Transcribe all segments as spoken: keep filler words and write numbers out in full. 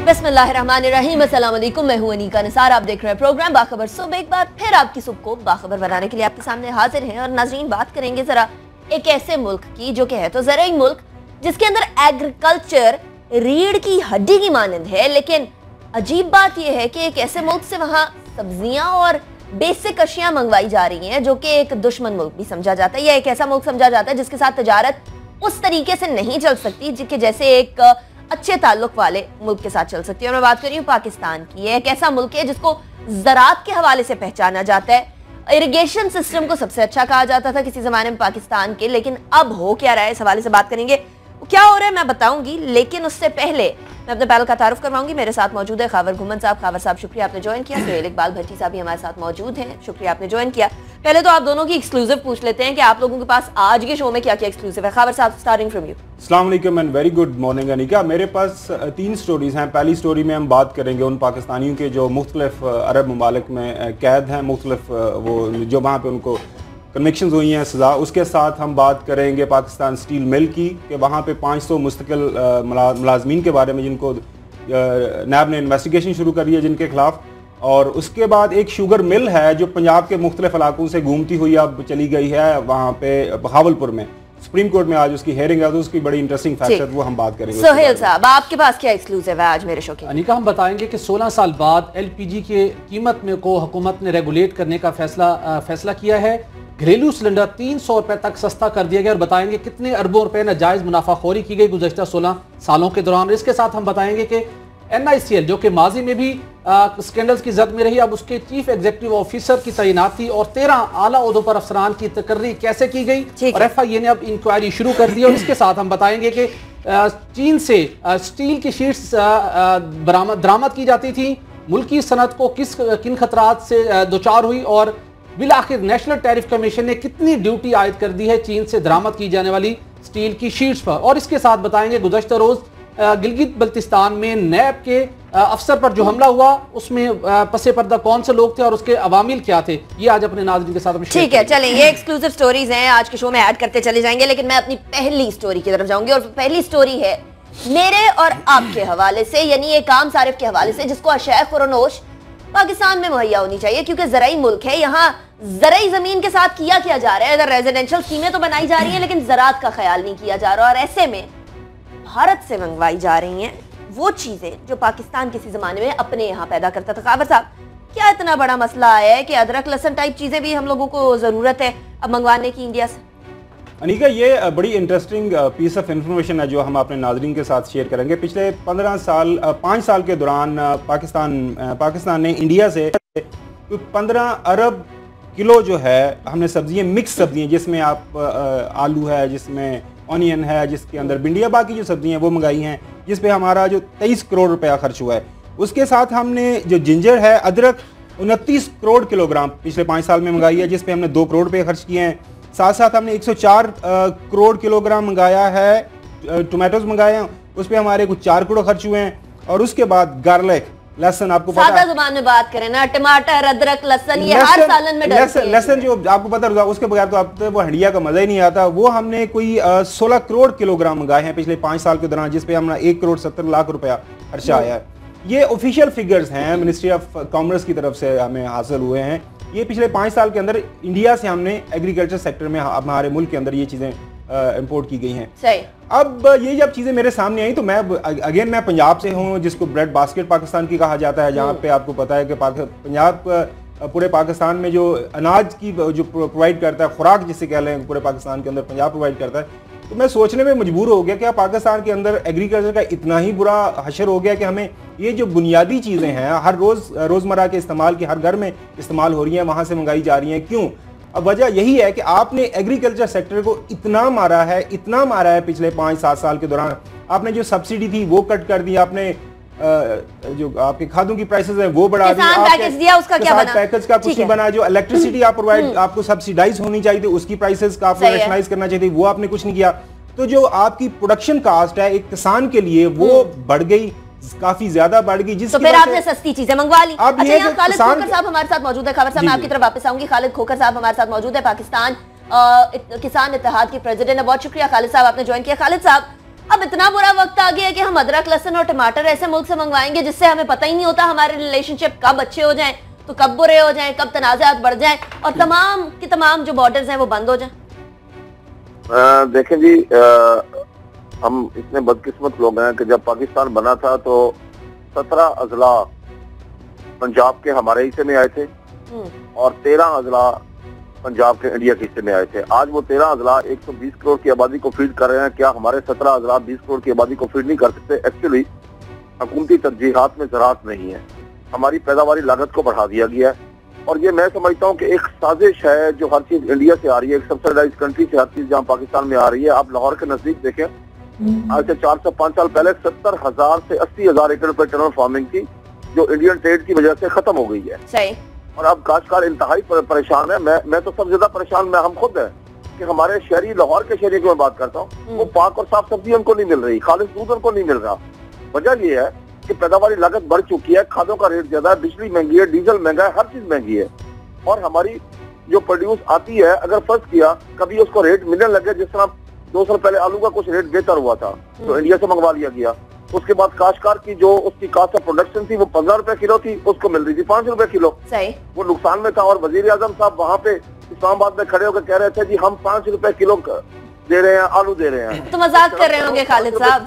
बिस्मिल्लाहिर्रहमानिर्रहीम, अस्सलाम वालेकुम। मैं हूं अनीका निसार। आप देख रहे हैं प्रोग्राम बाखबर सुबह। एक बार फिर आपकी सुबह को बाखबर बनाने के लिए आपके सामने हाजिर हैं। और नाजरीन, बात करेंगे जरा एक ऐसे मुल्क की जो कि है तो ज़राई मुल्क, जिसके अंदर एग्रीकल्चर रीढ़ की हड्डी की मानंद है। लेकिन अजीब बात यह है कि एक ऐसे मुल्क से वहाँ सब्जियां और बेसिक अशियां मंगवाई जा रही हैं जो कि एक दुश्मन मुल्क भी समझा जाता है, या एक ऐसा मुल्क समझा जाता है जिसके साथ तजारत उस तरीके से नहीं चल सकती जिसके जैसे एक अच्छे ताल्लुक वाले मुल्क के साथ चल सकती है। और मैं बात कर रही हूँ पाकिस्तान की। एक ऐसा मुल्क है जिसको ज़राअत के हवाले से पहचाना जाता है। इरिगेशन सिस्टम को सबसे अच्छा कहा जाता था किसी जमाने में पाकिस्तान के, लेकिन अब हो क्या रहा है इस हवाले से बात करेंगे। क्या हो रहा है मैं बताऊंगी, लेकिन उससे पहले मैं अपने पैनल का तारुफ करवाऊंगी। मेरे साथ मौजूद है खावर घुमन साहब। खावर साहब, शुक्रिया आपने ज्वाइन किया। सुहेल इकबाल भट्टी साहब भी हमारे साथ मौजूद हैं, शुक्रिया आपने ज्वाइन किया। पहले तो आप दोनों की एक्सक्लूसिव पूछ लेते हैं कि आप लोगों के पास आज के शो में क्या क्या एक्सक्लूसिव है। खावर साहब, स्टार्टिंग फ्रॉम यू। अस्सलाम वालेकुम and very good morning Anika. मेरे पास तीन स्टोरीज हैं। पहली स्टोरी में हम बात करेंगे उन पाकिस्तानियों के जो मुख्तलिफ अरब ममालिक में कैद हैं, मुख्तलिफ वो जो वहाँ पे उनको कन्विक्शंस हुई हैं सज़ा। उसके साथ हम बात करेंगे पाकिस्तान स्टील मिल की, कि वहाँ पे पाँच सौ मुस्तकिल मुलाजमीन के बारे में जिनको नैब ने इन्वेस्टिगेशन शुरू करी है जिनके खिलाफ। और उसके बाद एक शुगर मिल है जो पंजाब के मुख्तलिफ इलाकों से घूमती हुई अब चली गई है वहाँ पे बहावलपुर में। सुप्रीम कोर्ट में आज उसकी हेयरिंग है, तो उसकी बड़ी इंटरेस्टिंग फैक्ट है, वो हम बात करेंगे। सोहेल साहब, आपके पास क्या एक्सक्लूसिव है आज मेरे शो के? अनिका, हम बताएंगे कि सोलह साल बाद एलपीजी के कीमत में को हुकूमत ने रेगुलेट करने का फैसला फैसला किया है। घरेलू सिलेंडर तीन सौ रुपए तक सस्ता कर दिया गया। और बताएंगे कितने अरबों रुपए नाजायज मुनाफाखोरी की गई गुज़श्ता सोलह सालों के दौरान। इसके साथ हम बताएंगे कि एन आई सी एल जो कि माजी में भी स्कैंडल्स की जद में रही, अब उसके चीफ एग्जीक्यूटिव ऑफिसर की तैनाती और तेरह आला ओहदों पर अफसरान की तकर्री कैसे की गई, और एफ आई ए ने अब इंक्वायरी शुरू कर दी। और इसके साथ हम बताएंगे कि चीन से स्टील की शीट्स बरामद दरामद की जाती थी, मुल्की सनत को किस किन खतरात से दोचार हुई, और बिल आखिर नेशनल टैरिफ कमीशन ने कितनी ड्यूटी आयद कर दी है चीन से दरामद की जाने वाली स्टील की शीट्स पर। और इसके साथ बताएंगे गुज़श्ता रोज गिलगित बल्तिस्तान में नैब के अफसर पर जो हमला हुआ उसमें पसे पर्दा कौन से लोग थे और उसके अवामिल क्या थे, ये आज अपने नाज़रीन के साथ में। ठीक है, चलें, ये एक्सक्लूसिव स्टोरीज हैं, आज के शो में ऐड करते चले जाएंगे। लेकिन मैं अपनी पहली स्टोरी की तरफ जाऊंगी, और पहली स्टोरी है मेरे और आपके हवाले से, यानी एक आम सारिफ के हवाले से जिसको अशैख और नोश पाकिस्तान में मुहैया होनी चाहिए, क्योंकि ज़राई मुल्क है। यहाँ ज़राई जमीन के साथ किया किया जा रहा है। इधर रेजिडेंशियल स्कीमें तो बनाई जा रही हैं, लेकिन ज़राअत का ख्याल नहीं किया जा रहा। और ऐसे में भारत से मंगवाई जा रही हैं वो चीजें जो पाकिस्तान किसी जमाने में अपने यहाँ पैदा करता था। खावर साहब, क्या इतना बड़ा मसला आया है कि अदरक लहसुन टाइप चीजें भी हम लोगों को जरूरत है अब मंगवाने की इंडिया से? अनिका, ये बड़ी इंटरेस्टिंग पीस ऑफ इंफॉर्मेशन है जो हम अपने नाजरीन के साथ शेयर करेंगे। पिछले पंद्रह साल पाँच साल के दौरान पाकिस्तान पाकिस्तान ने इंडिया से पंद्रह अरब किलो जो है हमने सब्जियां, मिक्स सब्जियां जिसमें आप आलू है, जिसमें ऑनियन है, जिसके अंदर भिंडिया, बाकी जो सब्जियां वो मंगाई हैं, जिस पे हमारा जो तेईस करोड़ रुपया खर्च हुआ है। उसके साथ हमने जो जिंजर है, अदरक, उनतीस करोड़ किलोग्राम पिछले पाँच साल में मंगाई है, जिस पे हमने दो करोड़ रुपये खर्च किए हैं। साथ साथ हमने एक सौ चार करोड़ किलोग्राम मंगाया है, टोमेटोज मंगाए हैं, उस पर हमारे कुछ चार करोड़ खर्च हुए हैं। और उसके बाद गार्लिक, लहसन, आपको पता है, जुबान में बात करें ना, टमाटर, अदरक, लहसन, ये हर सालन में लहसन लहसन जो आपको पता होगा, उसके बगैर तो आप तो वो हंडिया का मजा ही नहीं आता। वो हमने कोई सोलह करोड़ किलोग्राम मंगाए हैं पिछले पाँच साल के दौरान, जिसपे हमारा एक करोड़ सत्तर लाख रुपया खर्चा आया है। ये ऑफिशियल फिगर्स हैं, मिनिस्ट्री ऑफ कॉमर्स की तरफ से हमें हासिल हुए हैं। ये पिछले पाँच साल के अंदर इंडिया से हमने एग्रीकल्चर सेक्टर में हमारे मुल्क के अंदर ये चीज़ें इंपोर्ट की गई हैं। सही। अब ये जब चीज़ें मेरे सामने आई तो मैं अगेन मैं पंजाब से हूँ, जिसको ब्रेड बास्केट पाकिस्तान की कहा जाता है, जहाँ पे आपको पता है कि पंजाब पूरे पाकिस्तान में जो अनाज की जो प्रोवाइड करता है, खुराक जिसे कह लें, पूरे पाकिस्तान के अंदर पंजाब प्रोवाइड करता है। तो मैं सोचने में मजबूर हो गया कि पाकिस्तान के अंदर एग्रीकल्चर का इतना ही बुरा हशर हो गया कि हमें ये जो बुनियादी चीज़ें हैं हर रोज़ रोज़मर्रा के इस्तेमाल की, हर घर में इस्तेमाल हो रही हैं, वहाँ से मंगाई जा रही हैं। क्यों? अब वजह यही है कि आपने एग्रीकल्चर सेक्टर को इतना मारा है, इतना मारा है पिछले पाँच सात साल के दौरान। आपने जो सब्सिडी थी वो कट कर दी, आपने जो आपके खादों की प्राइसेस हैं वो बढ़ा दी, पैकेज दिया, उसका क्या बना? पैकेज का कुछ नहीं बना। जो इलेक्ट्रिसिटी आप प्रोवाइड आपको सब्सिडाइज होनी चाहिए थी, उसकी प्राइसेस का आपको रैशनलाइज करना चाहिए, वो आपने कुछ नहीं किया। तो जो आपकी प्रोडक्शन कास्ट है एक किसान के लिए वो बढ़ गई, काफी ज्यादा बढ़ गई। जिस तो फिर आपने सस्ती चीजें मंगवा ली। अब अच्छा, यहाँ खालिद खोकर साहब हमारे साथ मौजूद है। खबर साहब, मैं आपकी तरफ वापस आऊंगी। खालिद खोकर साहब हमारे साथ मौजूद है, पाकिस्तान किसान इत्तेहाद के प्रेसिडेंट है। बहुत शुक्रिया खालिद साहब, आपने ज्वाइन किया। खालिद साहब, अब इतना बुरा वक्त आ गया है कि हम अदरक, लहसुन और टमाटर ऐसे मुल्क से मंगवाएंगे जिससे हमें पता ही नहीं होता हमारे रिलेशनशिप कब अच्छे हो जाएं तो कब बुरे हो जाएं, कब तनाज़ात बढ़ जाएं और तमाम की तमाम जो बॉर्डर्स हैं वो बंद हो जाएं। देखें जी, आ, हम इतने बदकिस्मत लोग हैं कि जब पाकिस्तान बना था तो सत्रह अजला पंजाब के हमारे हिस्से में आए थे और तेरह अजला पंजाब के इंडिया के हिस्से में आए थे। आज वो तेरह अजला एक सौ बीस करोड़ की आबादी को फीड कर रहे हैं। क्या हमारे सत्रह अजला बीस करोड़ की आबादी को फीड नहीं कर सकते? एक्चुअली हुकूमती तरजीहात में ज़राअत नहीं है, हमारी पैदावारी लागत को बढ़ा दिया गया है और ये मैं समझता हूँ कि एक साजिश है जो हर चीज इंडिया से आ रही है, एक सब्सिडाइज कंट्री से हर चीज जहाँ पाकिस्तान में आ रही है। आप लाहौर के नजदीक देखें, आज से चार सौ पाँच साल पहले सत्तर हजार से अस्सी हजार एकड़ पर टनल फार्मिंग थी जो इंडियन ट्रेड की वजह से खत्म हो गई है। सही। और अब काश्तकार इंतहाई परेशान है। मैं मैं तो सबसे ज्यादा परेशान मैं हम खुद है कि हमारे शहरी, लाहौर के शहरी की मैं बात करता हूँ, वो पाक और साफ सब्जी उनको नहीं मिल रही, खालिश दूध उनको नहीं मिल रहा। वजह ये है कि पैदावारी लागत बढ़ चुकी है, खादों का रेट ज्यादा है, बिजली महंगी है, डीजल महंगा है, हर चीज महंगी है। और हमारी जो प्रोड्यूस आती है, अगर फर्ज किया कभी उसको रेट मिलने लगे, जिस तरह दो साल पहले आलू का कुछ रेट बेहतर हुआ था तो इंडिया से मंगवा लिया गया। उसके बाद काश्तकार की जो उसकी कास्ट ऑफ प्रोडक्शन थी वो पंद्रह रुपए किलो थी, उसको मिल रही थी पांच रुपए किलो। सही। वो नुकसान में था और वजीर आजम साहब वहाँ पे इस्लामाबाद में खड़े होकर कह रहे थे जी हम पांच रुपए किलो दे रहे हैं, आलू दे रहे हैं। तो मजाक कर रहे होंगे खालिद साहब।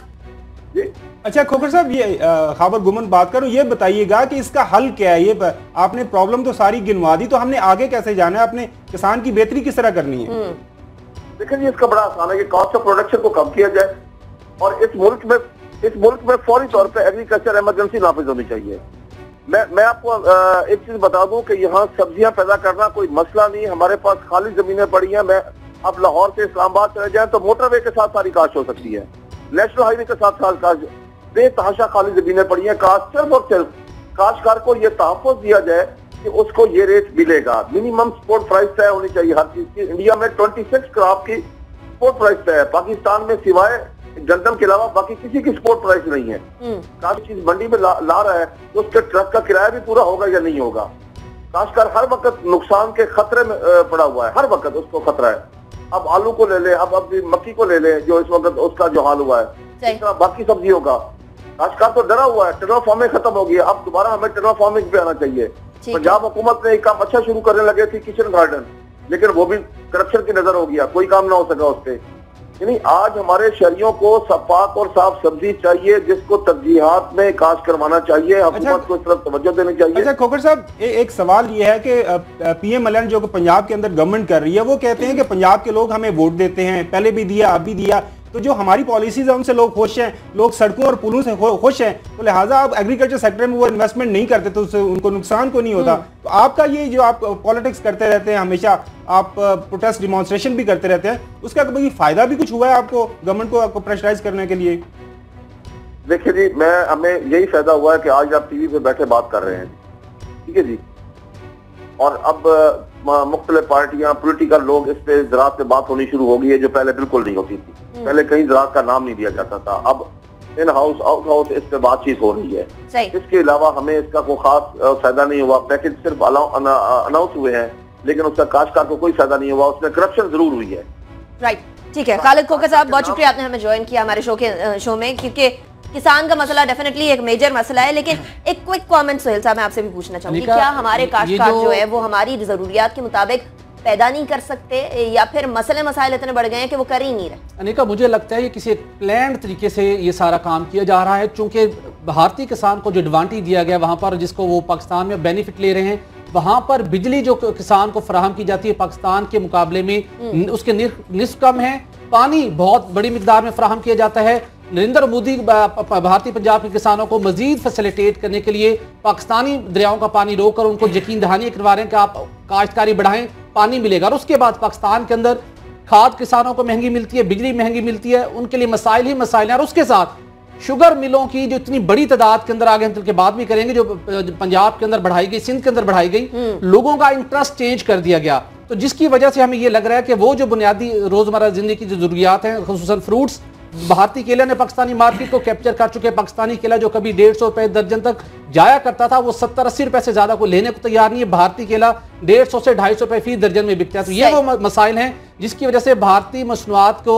अच्छा खोखर साहब, ये खाबर गुमन बात करूं, ये बताइएगा कि इसका हल क्या है? ये आपने प्रॉब्लम तो सारी गिनवा दी, तो हमने आगे कैसे जाना है? आपने किसान की बेहतरी किस तरह करनी है? देखिए जी, इसका बड़ा आसान है कि कॉस्ट ऑफ प्रोडक्शन को कम किया जाए और इस मुल्क में इस मुल्क में फौरी तौर पे एग्रीकल्चर इमरजेंसी नाफिज होनी चाहिए। मैं मैं आपको आ, एक चीज बता दूं कि यहाँ सब्जियां पैदा करना कोई मसला नहीं, हमारे पास खाली जमीनें पड़ी हैं। मैं अब लाहौर से इस्लामाबाद चले जाए तो मोटरवे के साथ सारी काश्त हो सकती है, नेशनल हाईवे के साथ साथ काश्त, बेतहाशा खाली जमीनें पड़ी हैं। काश्त सिर्फ और सिर्फ काश्तकार को ये तहफ़्फ़ुज़ दिया जाए कि उसको ये रेट मिलेगा। मिनिमम सपोर्ट प्राइस तय होनी चाहिए हर चीज की। इंडिया में छब्बीस क्रॉप की सपोर्ट प्राइस तय है, पाकिस्तान में सिवाय गंदम के अलावा बाकी किसी की सपोर्ट प्राइस नहीं है। काफी चीज मंडी में ला, ला रहा है तो उसके ट्रक का किराया भी पूरा होगा या नहीं होगा? काश्तकार हर वक्त नुकसान के खतरे में पड़ा हुआ है, हर वक्त उसको खतरा है। अब आलू को ले ले, अब अब मक्की को ले ले जो इस वक्त उसका जो हाल हुआ है, इस तरह बाकी सब्जियों का काश्तकार तो डरा हुआ है। टनल फार्मिंग खत्म हो गई, अब दोबारा हमें टनल फार्मिंग पे आना चाहिए। पंजाब हुकूमत ने एक काम अच्छा शुरू करने लगे थे, किचन गार्डन, लेकिन वो भी करप्शन की नजर हो गया, कोई काम ना हो सका उस पर। यानी आज हमारे शहरियों को सपाक और साफ सब्जी चाहिए जिसको तरजीहात में काश करवाना चाहिए, हुकूमत अच्छा, को इस तरफ तवज्जो देनी चाहिए। अच्छा खोखर साहब, ए, एक सवाल ये है कि पीएम एल एन जो पंजाब के अंदर गवर्नमेंट कर रही है, वो कहते हैं कि पंजाब के लोग हमें वोट देते हैं, पहले भी दिया अब भी दिया, तो जो हमारी पॉलिसीज है उनसे लोग खुश हैं, लोग सड़कों और पुलों से खुश हैं, तो लिहाजा आप एग्रीकल्चर सेक्टर में वो इन्वेस्टमेंट नहीं करते तो उससे उनको नुकसान को नहीं होता। तो आपका ये जो आप पॉलिटिक्स करते रहते हैं, हमेशा आप प्रोटेस्ट डिमॉन्स्ट्रेशन भी करते रहते हैं, उसका कभी फायदा भी कुछ हुआ है आपको, गवर्नमेंट को आपको प्रेशराइज करने के लिए? देखिए जी, मैं हमें यही फायदा हुआ है कि आज आप टीवी पे बैठे बात कर रहे हैं, ठीक है जी, और अब मुख्तलिफ पार्टियां, पॉलिटिकल लोग इस पे ज़राअत पे बात होनी शुरू हो गई है जो पहले बिल्कुल नहीं होती थी। पहले कहीं ज़राअत का नाम नहीं दिया जाता था, अब इन हाउस आउट हाउस इस पे बातचीत हो रही है। इसके अलावा हमें इसका कोई खास फायदा नहीं हुआ। पैकेज सिर्फ अनाउंस हुए हैं लेकिन उसका काश्तकार को कोई फायदा नहीं हुआ, उसमें करप्शन जरूर हुई है। राइट, ठीक है। खालिद खोखर साहब, बहुत शुक्रिया आपने हमें ज्वाइन किया हमारे शो के शो में, क्योंकि किसान का मसला डेफिनेटली एक मेजर मसला है। लेकिन एक क्विक कमेंट सोहेल साहब मैं आपसे भी पूछना चाहूंगी, क्या हमारे काश्तकार जो है वो हमारी जरूरियात के मुताबिक पैदा नहीं कर सकते या फिर मसले मसाइल इतने बढ़ गए हैं कि वो कर ही नहीं रहे? अनिका, मुझे लगता है ये किसी प्लान्ड तरीके से ये सारा काम किया जा रहा है, चूंकि भारतीय किसान को जो एडवांटेज दिया गया वहाँ पर, जिसको वो पाकिस्तान में बेनिफिट ले रहे हैं, वहाँ पर बिजली जो किसान को फराहम की जाती है पाकिस्तान के मुकाबले में उसके निस्फ कम है। पानी बहुत बड़ी मिकदार में फराहम किया जाता है। नरेंद्र मोदी भारतीय पंजाब के किसानों को मजीद फैसिलिटेट करने के लिए पाकिस्तानी दरियाओं का पानी रोककर उनको यकीन दहानी करवा रहे हैं कि आप काश्तकारी बढ़ाएं, पानी मिलेगा। और उसके बाद पाकिस्तान के अंदर खाद किसानों को महंगी मिलती है, बिजली महंगी मिलती है, उनके लिए मसाइल ही मसाइल हैं। और उसके साथ शुगर मिलों की जो इतनी बड़ी तादाद के अंदर, आगे हम के बाद भी करेंगे, जो पंजाब के अंदर बढ़ाई गई, सिंध के अंदर बढ़ाई गई, लोगों का इंटरेस्ट चेंज कर दिया गया, तो जिसकी वजह से हमें यह लग रहा है कि वो जो बुनियादी रोजमर्रा जिंदगी की जो जरूरियात हैं, खुसूसन फ्रूट्स, भारतीय केला ने पाकिस्तानी मार्केट को कैप्चर कर चुके हैं। पाकिस्तानी केला जो कभी डेढ़ सौ रुपए दर्जन तक जाया करता था, वो सत्तर अस्सी रुपए से ज्यादा को लेने को तैयार नहीं है। भारतीय केला डेढ़ सौ से ढाई सौ रुपए फी दर्जन में बिकता है। तो ये वो मसाइल हैं जिसकी वजह से भारतीय मसनूआत को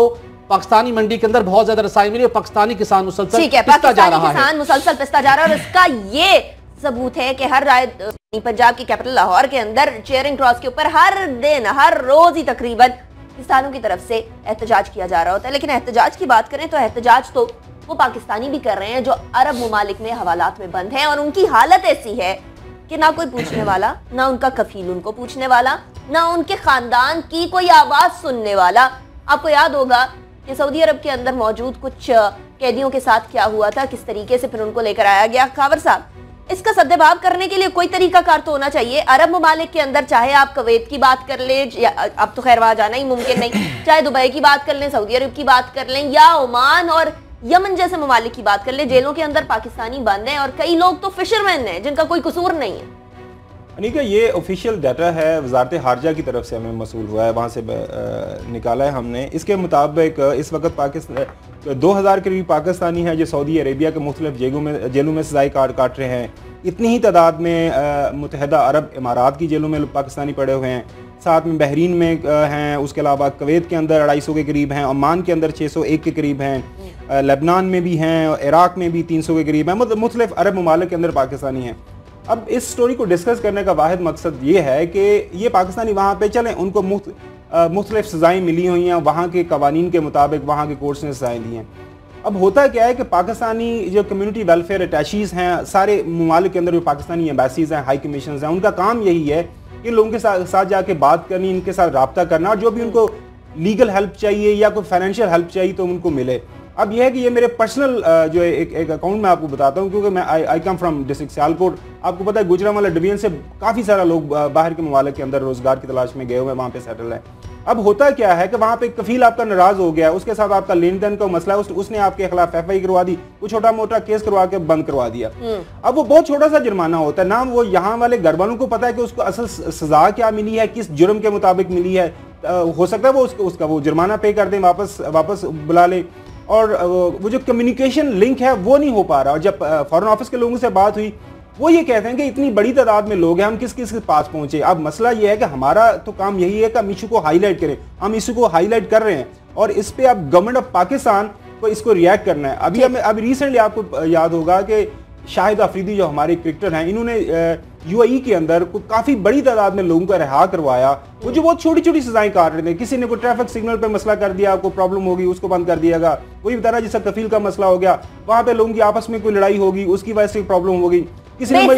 पाकिस्तानी मंडी के अंदर बहुत ज्यादा रसाई मिली और पाकिस्तानी किसान मुसलसल ठीक है, पिसता जा रहा किसान है मुसलसल पिसता जा रहा है। और इसका ये सबूत है कि हर राय पंजाब की कैपिटल लाहौर के अंदर चेयरिंग क्रॉस के ऊपर हर दिन हर रोज ही तकरीबन किसानों की तरफ से एहतजाज किया जा रहा होता है। लेकिन एहतजाज की बात करें तो एहतजाज तो वो पाकिस्तानी भी कर रहे हैं जो अरब मुमालिक में हवालात में बंद हैं, और उनकी हालत ऐसी है कि ना कोई पूछने वाला, ना उनका कफील उनको पूछने वाला, ना उनके खानदान की कोई आवाज सुनने वाला। आपको याद होगा कि सऊदी अरब के अंदर मौजूद कुछ कैदियों के साथ क्या हुआ था, किस तरीके से फिर उनको लेकर आया गया। खावर साहब, इसका सद्भाव करने के लिए कोई तरीकाकार तो होना चाहिए। अरब मुमालिक के अंदर चाहे आप कुवैत की बात कर लें, अब तो खैर वहां जाना ही मुमकिन नहीं, चाहे दुबई की बात कर लें, सऊदी अरब की बात कर लें, या ओमान और यमन जैसे ममालिक की बात कर ले, जेलों के अंदर पाकिस्तानी बंद हैं और कई लोग तो फिशरमैन हैं जिनका कोई कसूर नहीं है। अनिका, ये ऑफिशियल डाटा है वजारत हारजा की तरफ से हमें मसूल हुआ है, वहाँ से निकाला है हमने। इसके मुताबिक इस वक्त पाकिस्तान दो हज़ार करीब पाकिस्तानी हैं जो सऊदी अरेबिया के मुख्तलिफ जेलों में जेलों में सजाई काट काट रहे हैं। इतनी ही तादाद में मुत्तहदा अरब इमारात की जेलों में पाकिस्तानी पड़े हुए हैं, साथ में बहरीन में हैं, उसके अलावा कुवैत के अंदर अढ़ाई सौ के करीब हैं, ओमान के अंदर छः सौ एक के करीब हैं, लेबनान में भी हैं, इराक में भी तीन सौ के करीब हैं, मतलब मुख्तलिफ अरब ममालिक के अंदर पाकिस्तानी हैं। अब इस स्टोरी को डिस्कस करने का वाहिद मकसद ये है कि ये पाकिस्तानी वहाँ पे चलें, उनको मुख्त मुख्तलिफ सज़ाएँ मिली हुई हैं, वहाँ के कवानीन के मुताबिक वहाँ के कोर्ट्स ने सज़ाएँ दी हैं। अब होता क्या है कि पाकिस्तानी जो कम्युनिटी वेलफेयर अटैचीज़ हैं सारे ममालिक के अंदर, जो पाकिस्तानी एम्बेसीज़ हैं, हाई कमीशन हैं, उनका काम यही है कि लोगों के साथ साथ जाके बात करनी, इनके साथ रब्ता करना, और जो भी उनको लीगल हेल्प चाहिए या कोई फाइनेंशियल हेल्प चाहिए तो उनको मिले। अब यह है कि ये मेरे पर्सनल जो एक एक अकाउंट मैं आपको बताता हूँ, क्योंकि मैं I I come from district Sialkot. आपको पता है गुजरांवाला डिवीजन से काफ़ी सारा लोग बाहर के ममालिक के अंदर रोजगार की तलाश में गए हुए हैं, वहाँ पे सेटल है। अब होता क्या है कि वहाँ पे कफील आपका नाराज हो गया, उसके साथ आपका लेन देन का मसला है, उस, उसने आपके खिलाफ एफ आई करवा दी, वो छोटा मोटा केस करवा के बंद करवा दिया। अब वो बहुत छोटा सा जुर्माना होता है ना, वो यहाँ वाले घर वालों को पता है कि उसको असल सजा क्या मिली है, किस जुर्म के मुताबिक मिली है। हो सकता है वो उसको उसका वो जुर्माना पे कर दें, वापस वापस बुला लें, और वो जो कम्युनिकेशन लिंक है वो नहीं हो पा रहा। और जब फॉरेन ऑफिस के लोगों से बात हुई, वो ये कहते हैं कि इतनी बड़ी तादाद में लोग हैं, हम किस किस के पास पहुंचे। अब मसला ये है कि हमारा तो काम यही है कि हम इशू को हाईलाइट करें, हम इशू को हाईलाइट कर रहे हैं, और इस पे अब गवर्नमेंट ऑफ पाकिस्तान को इसको रिएक्ट करना है। अभी हमें अभी रिसेंटली आपको याद होगा कि शाहिद अफरीदी जो हमारे क्रिकेटर हैं, इन्होंने यूएई के अंदर काफी बड़ी तादाद में लोगों को रिहा करवाया, वो जो बहुत छोटी छोटी सजाएं काट रहे थे। किसी ने कोई ट्रैफिक सिग्नल पे मसला कर दिया, आपको प्रॉब्लम होगी, उसको बंद कर दियागा। वही बता रहा जिसका कफील का मसला हो गया, वहां पे लोगों की आपस में कोई लड़ाई होगी, उसकी वजह से प्रॉब्लम होगी। किसी ने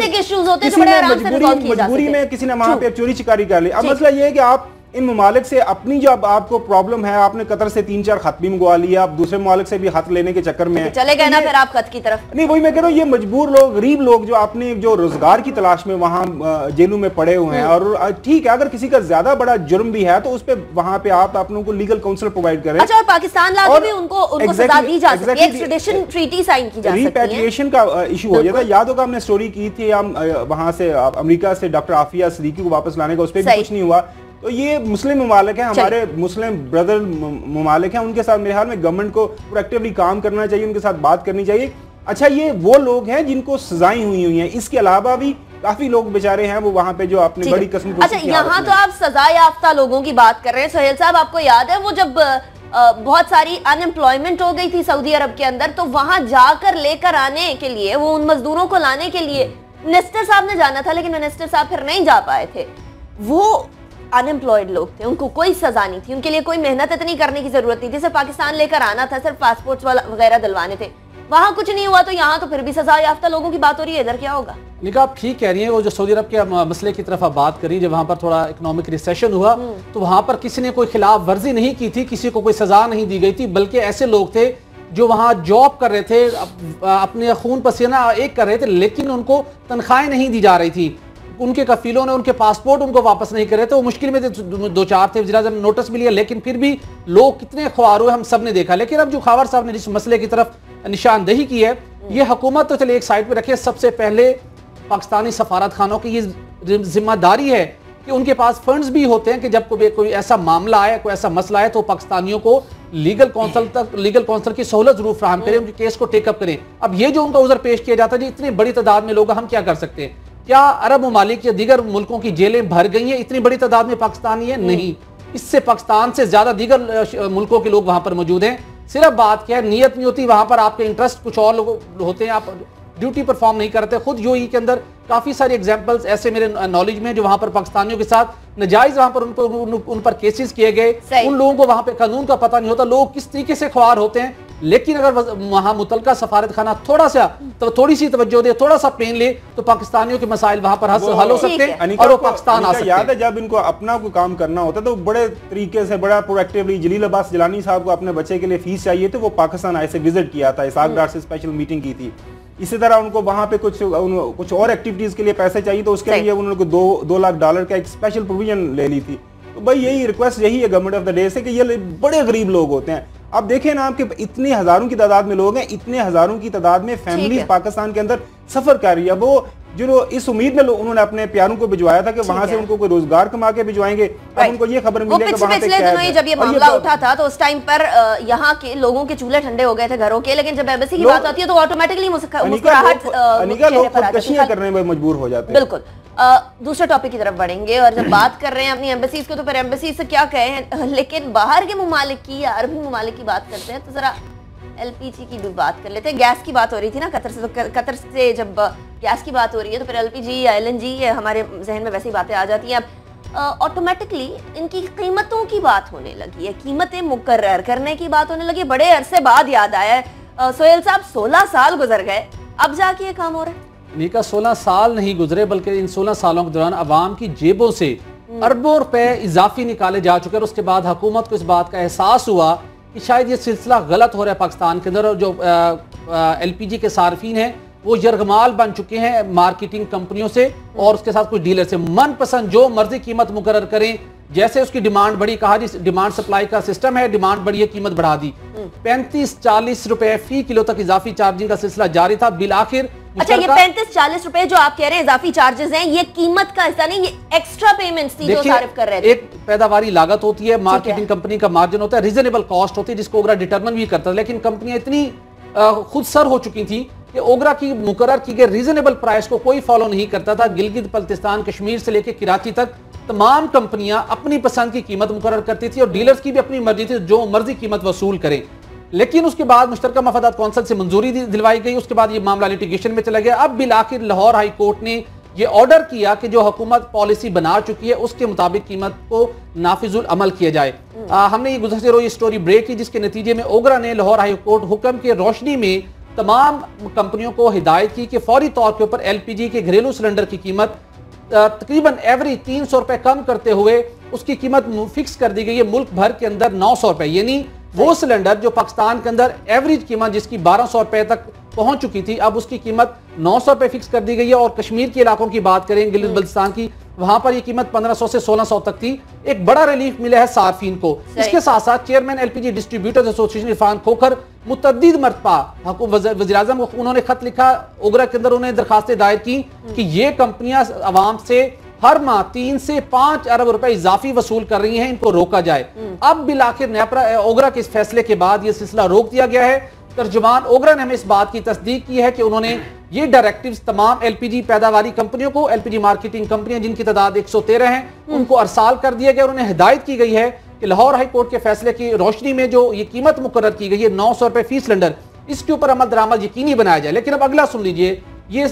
मजबूरी में किसी ने वहां पे चोरी चिकारी कर ली। अब मसला ये है कि आप इन ममालिक से अपनी जो अब आपको प्रॉब्लम है, आपने कतर से तीन चार खत भी मंगवा लिया, आप दूसरे ममालिक से भी खत लेने के चक्कर में चले गए ना फिर आप खत की तरफ। नहीं, वही मैं कह रहा हूँ, ये मजबूर लोग, गरीब लोग जो अपने जो रोजगार की तलाश में वहाँ जेलों में पड़े हुए हैं। और ठीक है, अगर किसी का ज्यादा बड़ा जुर्म भी है तो उस पर वहाँ पे आप अपनों को लीगल काउंसिल प्रोवाइड करें। अच्छा, और पाकिस्तान लाके भी उनको उनको सजा दी जा सकती है, एक्सट्रेडिशन ट्रीटी साइन की जा सकती है, रिपैट्रिएशन का इशू हो जाता है। याद होगा हमने स्टोरी की थी, हम वहाँ से अमेरिका से डॉक्टर आफिया सदीकी को वापस लाने का, उस पर भी कुछ नहीं हुआ। तो ये मुस्लिम ममालिक हैं, हमारे मुस्लिम ब्रदर ममालिक हैं, उनके साथ मेरे ख्याल में गवर्नमेंट को प्रोएक्टिवली काम करना चाहिए, उनके साथ बात करनी चाहिए। अच्छा, ये वो लोग हैं जिनको सजाएं हुई हुई हैं, इसके अलावा भी काफी लोग बेचारे हैं वो वहाँ पे जो अपनी बड़ी किस्म। अच्छा, यहाँ तो आप सजा याफ्ता लोगों की बात कर रहे हैं सोहेल साहब, आपको याद है वो जब आ, बहुत सारी अनएम्प्लॉयमेंट हो गई थी सऊदी अरब के अंदर, तो वहां जाकर लेकर आने के लिए, वो उन मजदूरों को लाने के लिए मिनिस्टर साहब ने जाना था, लेकिन मिनिस्टर साहब फिर नहीं जा पाए थे। वो अनएम्प्लॉयड लोग थे, उनको कोई सजा नहीं थी, उनके लिए कोई मेहनत इतनी करने की जरूरत नहीं थी, सिर्फ पाकिस्तान लेकर आना था, सिर्फ पासपोर्ट वगैरह दिलवाने थे। वहां कुछ नहीं हुआ तो यहाँ तो फिर भी सजा याफ्ता लोगों की बात हो रही है, इधर क्या होगा? निका, आप ठीक कह रही हैं। वो जो सऊदी अरब के मसले की तरफ आप बात करी, जब वहाँ पर थोड़ा इकोनॉमिक रिसेशन हुआ तो वहाँ पर किसी ने कोई खिलाफ वर्जी नहीं की थी, किसी को कोई सजा नहीं दी गई थी, बल्कि ऐसे लोग थे जो वहाँ जॉब कर रहे थे, अपने खून पसीना एक कर रहे थे, लेकिन उनको तनख्वाहें नहीं दी जा रही थी, उनके कफीलों ने उनके पासपोर्ट उनको वापस नहीं कर रहे थे, वो मुश्किल में दो चार थे, वज़ीर-ए-आज़म ने नोटिस भी लिया, लेकिन फिर भी लोग कितने ख्वार हुए हम सब ने देखा। लेकिन अब जो खावर साहब ने जिस मसले की तरफ निशानदेही की है, ये हुकूमत तो चलिए एक साइड पे रखिए, सबसे पहले पाकिस्तानी सफारत खानों की ये जिम्मेदारी है कि उनके पास फंड्स भी होते हैं कि जब कोई कोई ऐसा मामला आए, कोई ऐसा मसला आए, तो पाकिस्तानियों को लीगल काउंसिल तक लीगल काउंसिल की सहूलत जरूर फराहम करें, उनके केस को टेकअप करें। अब ये जो उनका उज़र पेश किया जाता है, इतनी बड़ी तादाद में लोग, हम क्या कर सकते हैं? क्या अरब ममालिक या दीगर मुल्कों की जेलें भर गई हैं? इतनी बड़ी तादाद में पाकिस्तानी है? नहीं। इससे पाकिस्तान से ज्यादा दीगर मुल्कों के लोग वहां पर मौजूद हैं। सिर्फ बात क्या है, नीयत नहीं होती, वहां पर आपके इंटरेस्ट कुछ और लोग होते हैं, आप ड्यूटी परफॉर्म नहीं करते। खुद यूएई के अंदर काफी सारी एग्जांपल्स ऐसे मेरे नॉलेज में जो वहां पर पाकिस्तानियों के साथ नजायज वहां पर उन पर उन, उन पर केसेस किए गए, उन लोगों को वहां पे कानून का पता नहीं होता, लोग किस तरीके से ख्वार होते हैं। लेकिन अगर वहां मुतलका सफारत खाना थोड़ा सा तो थोड़ी सी तवज्जो दे, थोड़ा सा पेन ले, तो पाकिस्तानियों के मसाइल वहां पर हल हो सकते हैं और वो पाकिस्तान आ सकते हैं। याद है जब इनको अपना कोई काम करना होता तो बड़े तरीके से, बड़ा प्रोएक्टिवली, जलील अब्बास जिलानी साहब को अपने बच्चे के लिए फीस चाहिए थी, वो पाकिस्तान आए से विजिट किया था, इसाक डार से स्पेशल मीटिंग की थी। इसी तरह उनको वहां पे कुछ उन, कुछ और एक्टिविटीज के लिए पैसे चाहिए, तो उसके लिए उन्होंने दो दो लाख डॉलर का एक स्पेशल प्रोविजन ले ली थी। तो भाई यही रिक्वेस्ट यही है गवर्नमेंट ऑफ द डे से कि ये बड़े गरीब लोग होते हैं। अब देखें ना आपके इतने हजारों की तादाद में लोग हैं, इतने हजारों की तादाद में फैमिलीज पाकिस्तान के अंदर सफर कर रही है। वो जो इस उम्मीद में उन्होंने अपने प्यारों को भिजवाया था कि वहां से उनको कोई रोजगार कमा के भिजवाएंगे, अब उनको ये खबर मिली कि वहां पे क्या है। जब ये मामला उठा था तो उस टाइम पर यहाँ के लोगों के चूल्हे ठंडे हो गए थे घरों के, लेकिन जब एम्बेसी की बात आती है तो ऑटोमेटिकली मुस्कुराहट करने में मजबूर हो जाते हैं। बिल्कुल। दूसरे टॉपिक की तरफ बढ़ेंगे, और जब बात कर रहे हैं अपनी एम्बेसीज को तो फिर एम्बेसी से क्या कहें, लेकिन बाहर के ममालिक की या अरबी ममालिक की बात करते हैं तो जरा एलपीजी की भी बात कर लेते हैं। गैस की बात हो रही थी ना कतर से, तो कतर से जब गैस की बात हो रही है तो फिर एलपीजी या एलएनजी हमारे जहन में वैसी बातें आ जाती हैं। अब ऑटोमेटिकली इनकी कीमतों की बात होने लगी है, कीमतें मुकर्रर करने की बात होने लगी। बड़े अरसे बाद याद आया है सोहेल साहब, सोलह साल गुजर गए, अब जाके ये काम हो रहा है। नीका सोलह साल नहीं गुजरे, बल्कि इन सोलह सालों के दौरान अवाम की जेबों से अरबों रुपए इजाफी निकाले जा चुके हैं। उसके बाद हुकूमत को इस बात का एहसास हुआ कि शायद ये सिलसिला गलत हो रहा है पाकिस्तान के अंदर, और जो एलपीजी के सार्फिन हैं वो यरगमाल बन चुके हैं मार्केटिंग कंपनियों से और उसके साथ कुछ डीलर से। मनपसंद जो मर्जी कीमत मुकर्रर करें, जैसे उसकी डिमांड बढ़ी, कहा जी डिमांड सप्लाई का सिस्टम है, डिमांड बढ़ी है कीमत बढ़ा दी। पैंतीस चालीस रुपए फी किलो तक इजाफी चार्जिंग का सिलसिला जारी था। बिल आखिर अच्छा, ये पैंतीस चालीस रुपए जो आप कह रहे हैं इजाफी चार्जेस हैं, ये कीमत का हिस्सा नहीं, ये एक्स्ट्रा पेमेंट्स थी जो सारिफ कर रहे थे। एक पैदावारी लागत होती है, मार्केटिंग कंपनी का मार्जिन होता है, रीजनेबल कॉस्ट होती है जिसको ओगरा डिटरमिन भी करता है। लेकिन कंपनियां इतनी खुद सर हो चुकी थी कि ओगरा की मुकर्रर की गई रीजनेबल प्राइस को कोई फॉलो नहीं करता था। गिलगित बल्तिस्तान कश्मीर से लेकर कराची तक तमाम कंपनियां अपनी पसंद की कीमत मुकर्रर करती थी और डीलर्स की भी अपनी मर्जी थी जो मर्जी कीमत वसूल करें। लेकिन उसके बाद मुश्तरका मफादात कौंसिल से मंजूरी दिलवाई गई, उसके बाद ये मामला लिटिगेशन में चला गया। अब बिल आखिर लाहौर हाई कोर्ट ने ये ऑर्डर किया कि जो हुकूमत पॉलिसी बना चुकी है उसके मुताबिक कीमत को नाफिजुल अमल किया जाए। आ, हमने ये गुज़श्ते रोज स्टोरी ब्रेक की जिसके नतीजे में ओगरा ने लाहौर हाई कोर्ट हुक्म के रोशनी में तमाम कंपनियों को हिदायत की कि फौरी तौर के ऊपर एलपीजी के घरेलू सिलेंडर की कीमत तकरीबन एवरेज तीन सौ रुपए कम करते हुए उसकी कीमत फिक्स कर दी गई है मुल्क भर के अंदर नौ सौ रुपए। यानी वो सिलेंडर जो पाकिस्तान के अंदर एवरेज कीमत जिसकी बारह सौ रुपए तक पहुंच चुकी थी, अब उसकी कीमत नौ सौ रुपए फिक्स कर दी गई है। और कश्मीर के इलाकों की बात करें, गिलगित बल्तिस्तान की, वहां पर ये कीमत पंद्रह सौ से सोलह सौ तक थी। एक बड़ा रिलीफ मिला है सार्फिन को। इसके साथ साथ chairman LPG distributors association Irfan Khokhar मुतअद्दिद मरतबा वज़ीर आज़म को उन्होंने खत लिखा, ओगरा के अंदर उन्होंने दरखास्तें दायर की कि ये कंपनियां अवाम से हर माह तीन से पांच अरब रुपए इजाफी वसूल कर रही हैं, इनको रोका जाए। अब बिल आखिर न्यापरा ओगरा के इस फैसले के बाद यह सिलसिला रोक दिया गया है। तर्जुमान ओगरा ने हमें इस बात की तस्दीक की है कि उन्होंने ये डायरेक्टिव्स तमाम एलपीजी पैदावारी कंपनियों को, एलपीजी मार्केटिंग कंपनियां जिनकी तादाद एक सौ तेरह है, उनको अरसाल कर दिया गया। उन्होंने हिदायत की गई है कि लाहौर हाई कोर्ट के फैसले की रोशनी में जो ये कीमत मुकर्रर की गई है नौ सौ रुपए फी सिलेंडर, इसके ऊपर अमल दरामद यकीनी बनाया जाए। लेकिन अब अगला सुन लीजिए, ये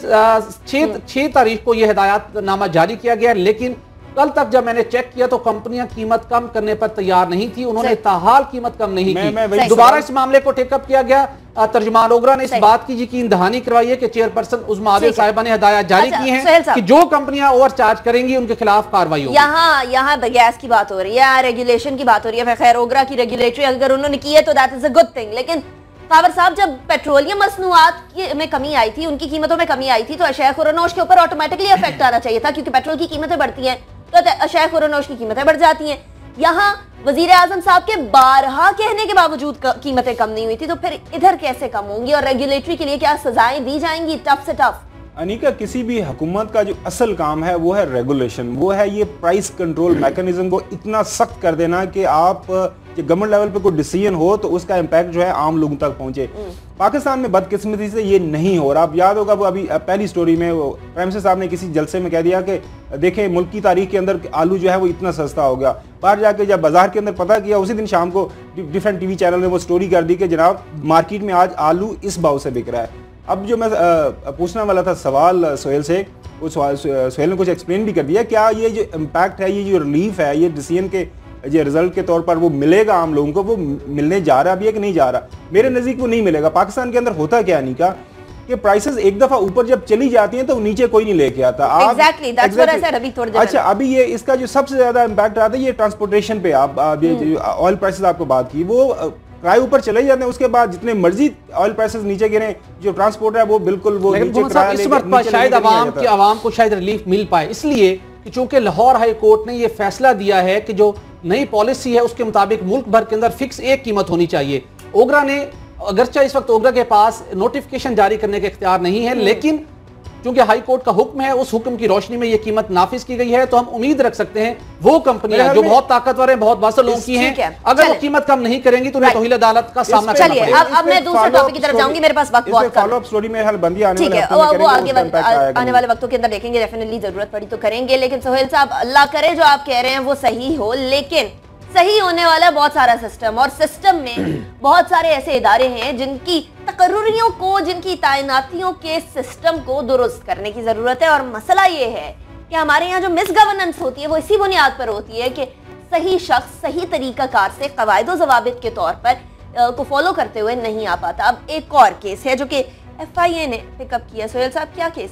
छह तारीख को यह हिदायतनामा जारी किया गया, लेकिन कल तक जब मैंने चेक किया तो कंपनियां कीमत कम करने पर तैयार नहीं थी। उन्होंने ताहाल कीमत कम नहीं की। दोबारा इस मामले को टेकअप किया गया। तर्जुमान ओगरा ने इस बात की यकीन दहानी करवाई है कि चेयरपर्सन उस्मा आदिल साहिबा ने हिदायत जारी की हैं कि जो कंपनियां ओवर चार्ज करेंगी उनके खिलाफ कार्रवाई होगी। यहाँ यहाँ गैस की बात हो रही है, रेगुलेशन की बात हो रही है। खैर ओगरा की रेगुलेटरी अगर उन्होंने की है तो that is a good thing. लेकिन कावर साहब, जब पेट्रोलियम मसनूआत में कमी आई थी, उनकी कीमतों में कमी आई थी, तो अशय खुरनोश के ऊपर ऑटोमेटिकली इफेक्ट आना चाहिए था, क्योंकि पेट्रोल की कीमतें बढ़ती हैं तो अशय खुरनोश की कीमतें बढ़ जाती हैं। यहाँ वजीर आजम साहब के बारहा कहने के बावजूद कीमतें कम नहीं हुई थी, तो फिर इधर कैसे कम होंगी? और रेगुलेटरी के लिए क्या सजाएं दी जाएंगी टफ से टफ? अनिका, किसी भी हुकूमत का जो असल काम है वो है रेगुलेशन, वो है ये प्राइस कंट्रोल मैकेनिज्म को इतना सख्त कर देना कि आप गवर्नमेंट लेवल पे कोई डिसीजन हो तो उसका इम्पैक्ट जो है आम लोगों तक पहुंचे। पाकिस्तान में बदकिस्मती से ये नहीं हो रहा। आप याद होगा वो अभी पहली स्टोरी में वो प्राइम मिनिस्टर साहब ने किसी जलसे में कह दिया कि देखें मुल्क की तारीख के अंदर आलू जो है वो इतना सस्ता हो गया। बाहर जाके जब बाजार के अंदर पता किया, उसी दिन शाम को डिफरेंट टीवी चैनल ने वो स्टोरी कर दी कि जनाब मार्केट में आज आलू इस भाव से बिक रहा है। अब जो मैं पूछने वाला था सवाल सोहेल से, वो सवाल सोहेल ने कुछ एक्सप्लेन भी कर दिया। क्या ये जो इम्पैक्ट है, ये जो रिलीफ है, ये डिसीजन के जो रिजल्ट के तौर पर वो मिलेगा आम लोगों को, वो मिलने जा रहा भी है कि नहीं जा रहा? मेरे नज़दीक वो नहीं मिलेगा। पाकिस्तान के अंदर होता क्या नहीं का कि प्राइसेस एक दफा ऊपर जब चली जाती हैं तो नीचे कोई नहीं लेके आता। आप exactly, that's what I said अभी थोड़ी देर अच्छा, अभी ये इसका जो सबसे ज्यादा इम्पैक्ट आता है ये ट्रांसपोर्टेशन पे। आप, आप ये ऑयल प्राइसेस आपको बात की, वो किराए ऊपर चले जाते हैं, उसके बाद जितने मर्जी ऑयल प्राइसेस नीचे गिरे, जो ट्रांसपोर्ट है वो बिल्कुल वो नीचे किराया इस वक्त शायद आवाम की आवाम को शायद रिलीफ मिल पाए, इसलिए कि चूंकि लाहौर हाई कोर्ट ने ये फैसला दिया है कि जो नई पॉलिसी है उसके मुताबिक मुल्क भर के अंदर फिक्स एक कीमत होनी चाहिए। ओगरा ने, अगरचे इस वक्त ओगरा के पास नोटिफिकेशन जारी करने के इख्तियार नहीं है, लेकिन क्योंकि हाई कोर्ट का हुक्म है, उस हुक्म की रोशनी में ये कीमत नाफिज की गई है, तो हम उम्मीद रख सकते हैं वो कंपनियां जो बहुत ताकतवर हैं, बहुत बासर लोगों की हैं, अगर वो कीमत कम नहीं करेंगी तो उन्हें तौहील अदालत का सामना करना पड़ेगा। चलिए, अब मैं दूसरे टॉपिक की तरफ जाऊंगी, मेरे पास वक्त बहुत कम है। फॉलो अप स्टोरी में हल बंदी आने ठीक है, वो आगे आने वाले वक्तों के अंदर देखेंगे, डेफिनेटली जरूरत पड़ी तो करेंगे। लेकिन सोहेल साहब, अल्लाह करे जो आप कह रहे हैं वो सही हो, लेकिन सही होने वाला बहुत सारा सिस्टम, और सिस्टम में बहुत सारे ऐसे इदारे हैं जिनकी तकर्रुरियों को, जिनकी तैनातियों के सिस्टम को दुरुस्त करने की जरूरत है। और मसला ये है कि हमारे यहाँ जो मिस गवर्नेंस होती है वो इसी बुनियाद पर होती है कि सही शख्स सही तरीकाकार से कवायद ज़वाबित के तौर पर आ, को फॉलो करते हुए नहीं आ पाता। अब एक और केस है जो कि एफ आई ए ने पिकअप किया। सोहेल साहब, क्या केस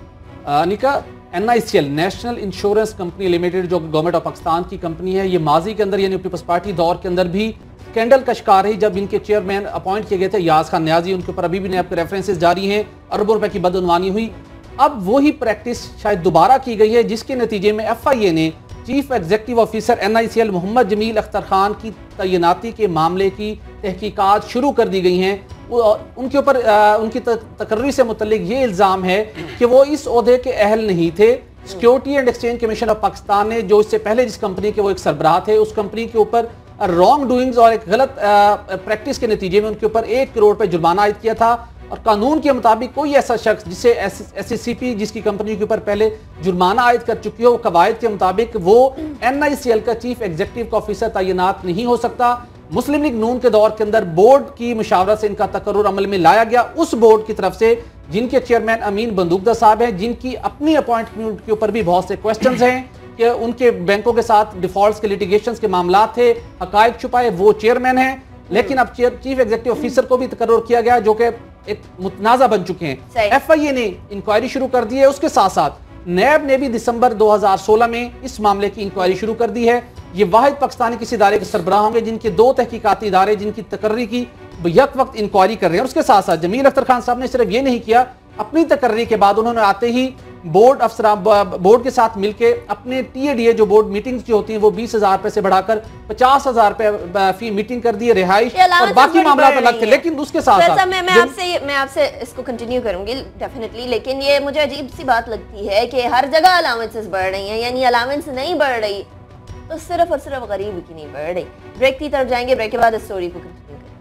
है? निका, N I C L national insurance company limited जो गवर्नमेंट ऑफ पाकिस्तान की कंपनी है, ये माजी के अंदर यानी पीपल्स पार्टी दौर के अंदर भी स्कैंडल का शिकार रही। जब इनके चेयरमैन अपॉइंट किए गए थे याज खान न्याजी, उनके ऊपर अभी भी आपके रेफरेंसेस जारी हैं, अरबों रुपए की बदउनवानी हुई। अब वही प्रैक्टिस शायद दोबारा की गई है, जिसके नतीजे में एफ आई ए ने chief executive officer N I C L Mohammad Jameel Akhtar Khan की तैनाती के मामले की तहकीकात शुरू कर दी गई हैं। उनके ऊपर उनकी तकर्री से मुतल्लिक ये इल्ज़ाम है कि वो इस ओहदे के अहल नहीं थे। Security and exchange commission of Pakistan ने, जो इससे पहले जिस कंपनी के वो एक सरबराह थे, उस कंपनी के ऊपर रॉन्ग डूइंग्स और एक गलत प्रैक्टिस के नतीजे में उनके ऊपर एक करोड़ रुपए जुर्माना आयद किया था। और कानून के मुताबिक कोई ऐसा शख्स जिसे एस एस सी पी जिसकी कंपनी के ऊपर पहले जुर्माना आयद कर चुकी हो, कवायद के मुताबिक वो एन आई सी एल का चीफ एग्जीक्यूटिव ऑफिसर तैनात नहीं हो सकता। मुस्लिम लीग नून के दौर के अंदर बोर्ड की मुशावरत से इनका तकर्रुर अमल में लाया गया, उस बोर्ड की तरफ से जिनके चेयरमैन अमीन बंदूकदा साहब हैं, जिनकी अपनी अपॉइंटमेंट के ऊपर भी बहुत से क्वेश्चंस हैं कि उनके बैंकों के साथ डिफॉल्ट्स के लिटिगेशंस के मामला थे, हकायक छुपाए, वो चेयरमैन हैं। लेकिन अब चीफ एग्जीक्यूटिव ऑफिसर को भी तकर्रुर किया गया जो कि एक मुतनाज़ा बन चुके हैं। एफ आई ए ने इंक्वायरी शुरू कर दी है, उसके साथ साथ नैब ने भी दिसंबर दो हज़ार सोलह में इस मामले की इंक्वायरी शुरू कर दी है। ये वाहिद पाकिस्तानी किसी इदारे के सरबराह होंगे जिनके दो तहकीकाती इदारे जिनकी तकर्री की यक वक्त इंक्वायरी कर रहे हैं। उसके साथ साथ जमील अख्तर खान साहब ने सिर्फ ये नहीं किया, अपनी तकर्री के बाद उन्होंने आते ही बोर्ड अफसर बोर्ड के साथ मिलकर अपने टी ए डी ए जो बोर्ड मीटिंग्स जो होती हैं वो बीस हजार रुपए से बढ़ाकर पचास हजार रुपए फी मीटिंग कर दी है, रिहाइश और बाकी मामला अलग थे। लेकिन उसके साथ साथ मैं मैं आपसे मैं आपसे इसको कंटिन्यू करूंगी डेफिनेटली, लेकिन ये मुझे अजीब सी बात लगती है कि हर जगह अलाउंसेस बढ़ रही हैं, यानी अलाउंस नहीं बढ़ रही तो सिर्फ और सिर्फ गरीब की नहीं बढ़ रही। ब्रेक की तरफ जाएंगे, ब्रेक के बाद इस स्टोरी को कंटिन्यू करेंगे।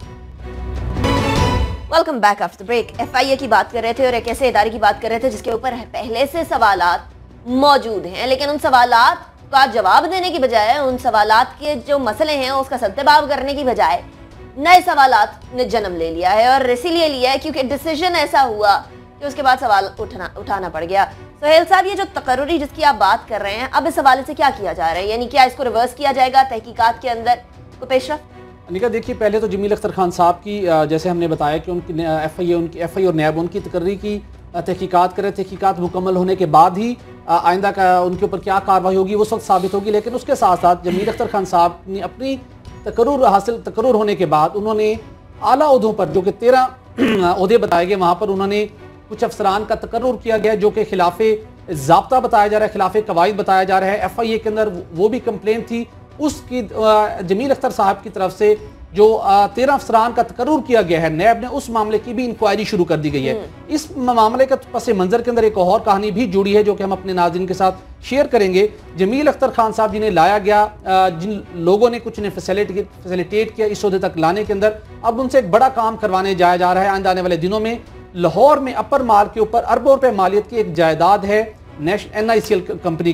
Welcome back after break. F I A की बात कर रहे थे और एक ऐसे इदारे की बात कर रहे थे जिसके ऊपर पहले से सवालात मौजूद हैं, लेकिन उन सवालात का जवाब देने की बजाय, उन सवालात के जो मसले हैं उसका सद्जवाब करने की बजाय नए सवालात ने जन्म ले लिया है। और इसीलिए लिया है क्योंकि डिसीजन ऐसा हुआ कि उसके बाद सवाल उठना उठाना पड़ गया। सोहेल साहब, ये जो तकर्रुरी जिसकी आप बात कर रहे हैं, अब इस हवाले से क्या किया जा रहा है? यानी क्या इसको रिवर्स किया जाएगा तहकीकात के अंदर को पेशरफ? अनिका, देखिए, पहले तो जमील अख्तर खान साहब की, जैसे हमने बताया कि उनकी एफ आई ए उनकी एफ आई ए और नैब उनकी तकर्री की तहकीकात करें, तहकीकात मुकम्मल होने के बाद ही आइंदा का उनके ऊपर क्या कार्रवाई होगी वो सब साबित होगी। लेकिन उसके साथ साथ जमील अख्तर खान साहब ने अपनी तकर्रुर हासिल तकर्रुर होने के बाद उन्होंने आला ओहदों पर, जो कि तेरह ओहदे बताए गए, वहाँ पर उन्होंने कुछ अफसरान का तकर्रुर किया गया जो कि खिलाफे ज़ाब्ता बताया जा रहा है, खिलाफे कवायद बताया जा रहा है। एफ आई ए के अंदर वो भी कंप्लेन थी, उसकी जमील अख्तर साहब की तरफ से जो तेरह अफसरान का तकर्रुर किया गया है, नैब ने उस मामले की भी इंक्वायरी शुरू कर दी गई है। इस मामले का पस मंजर के अंदर एक और कहानी भी जुड़ी है जो कि हम अपने नाज़रीन के साथ शेयर करेंगे। जमील अख्तर खान साहब जिन्हें लाया गया, जिन लोगों ने कुछ ने फैसिलिटेट किया इस ओहदे तक लाने के अंदर, अब उनसे एक बड़ा काम करवाने जाया जा रहा है आने आने वाले दिनों में। लाहौर में अपर माल के ऊपर अरबों रुपए मालियत की एक जायदाद है N I C L company की,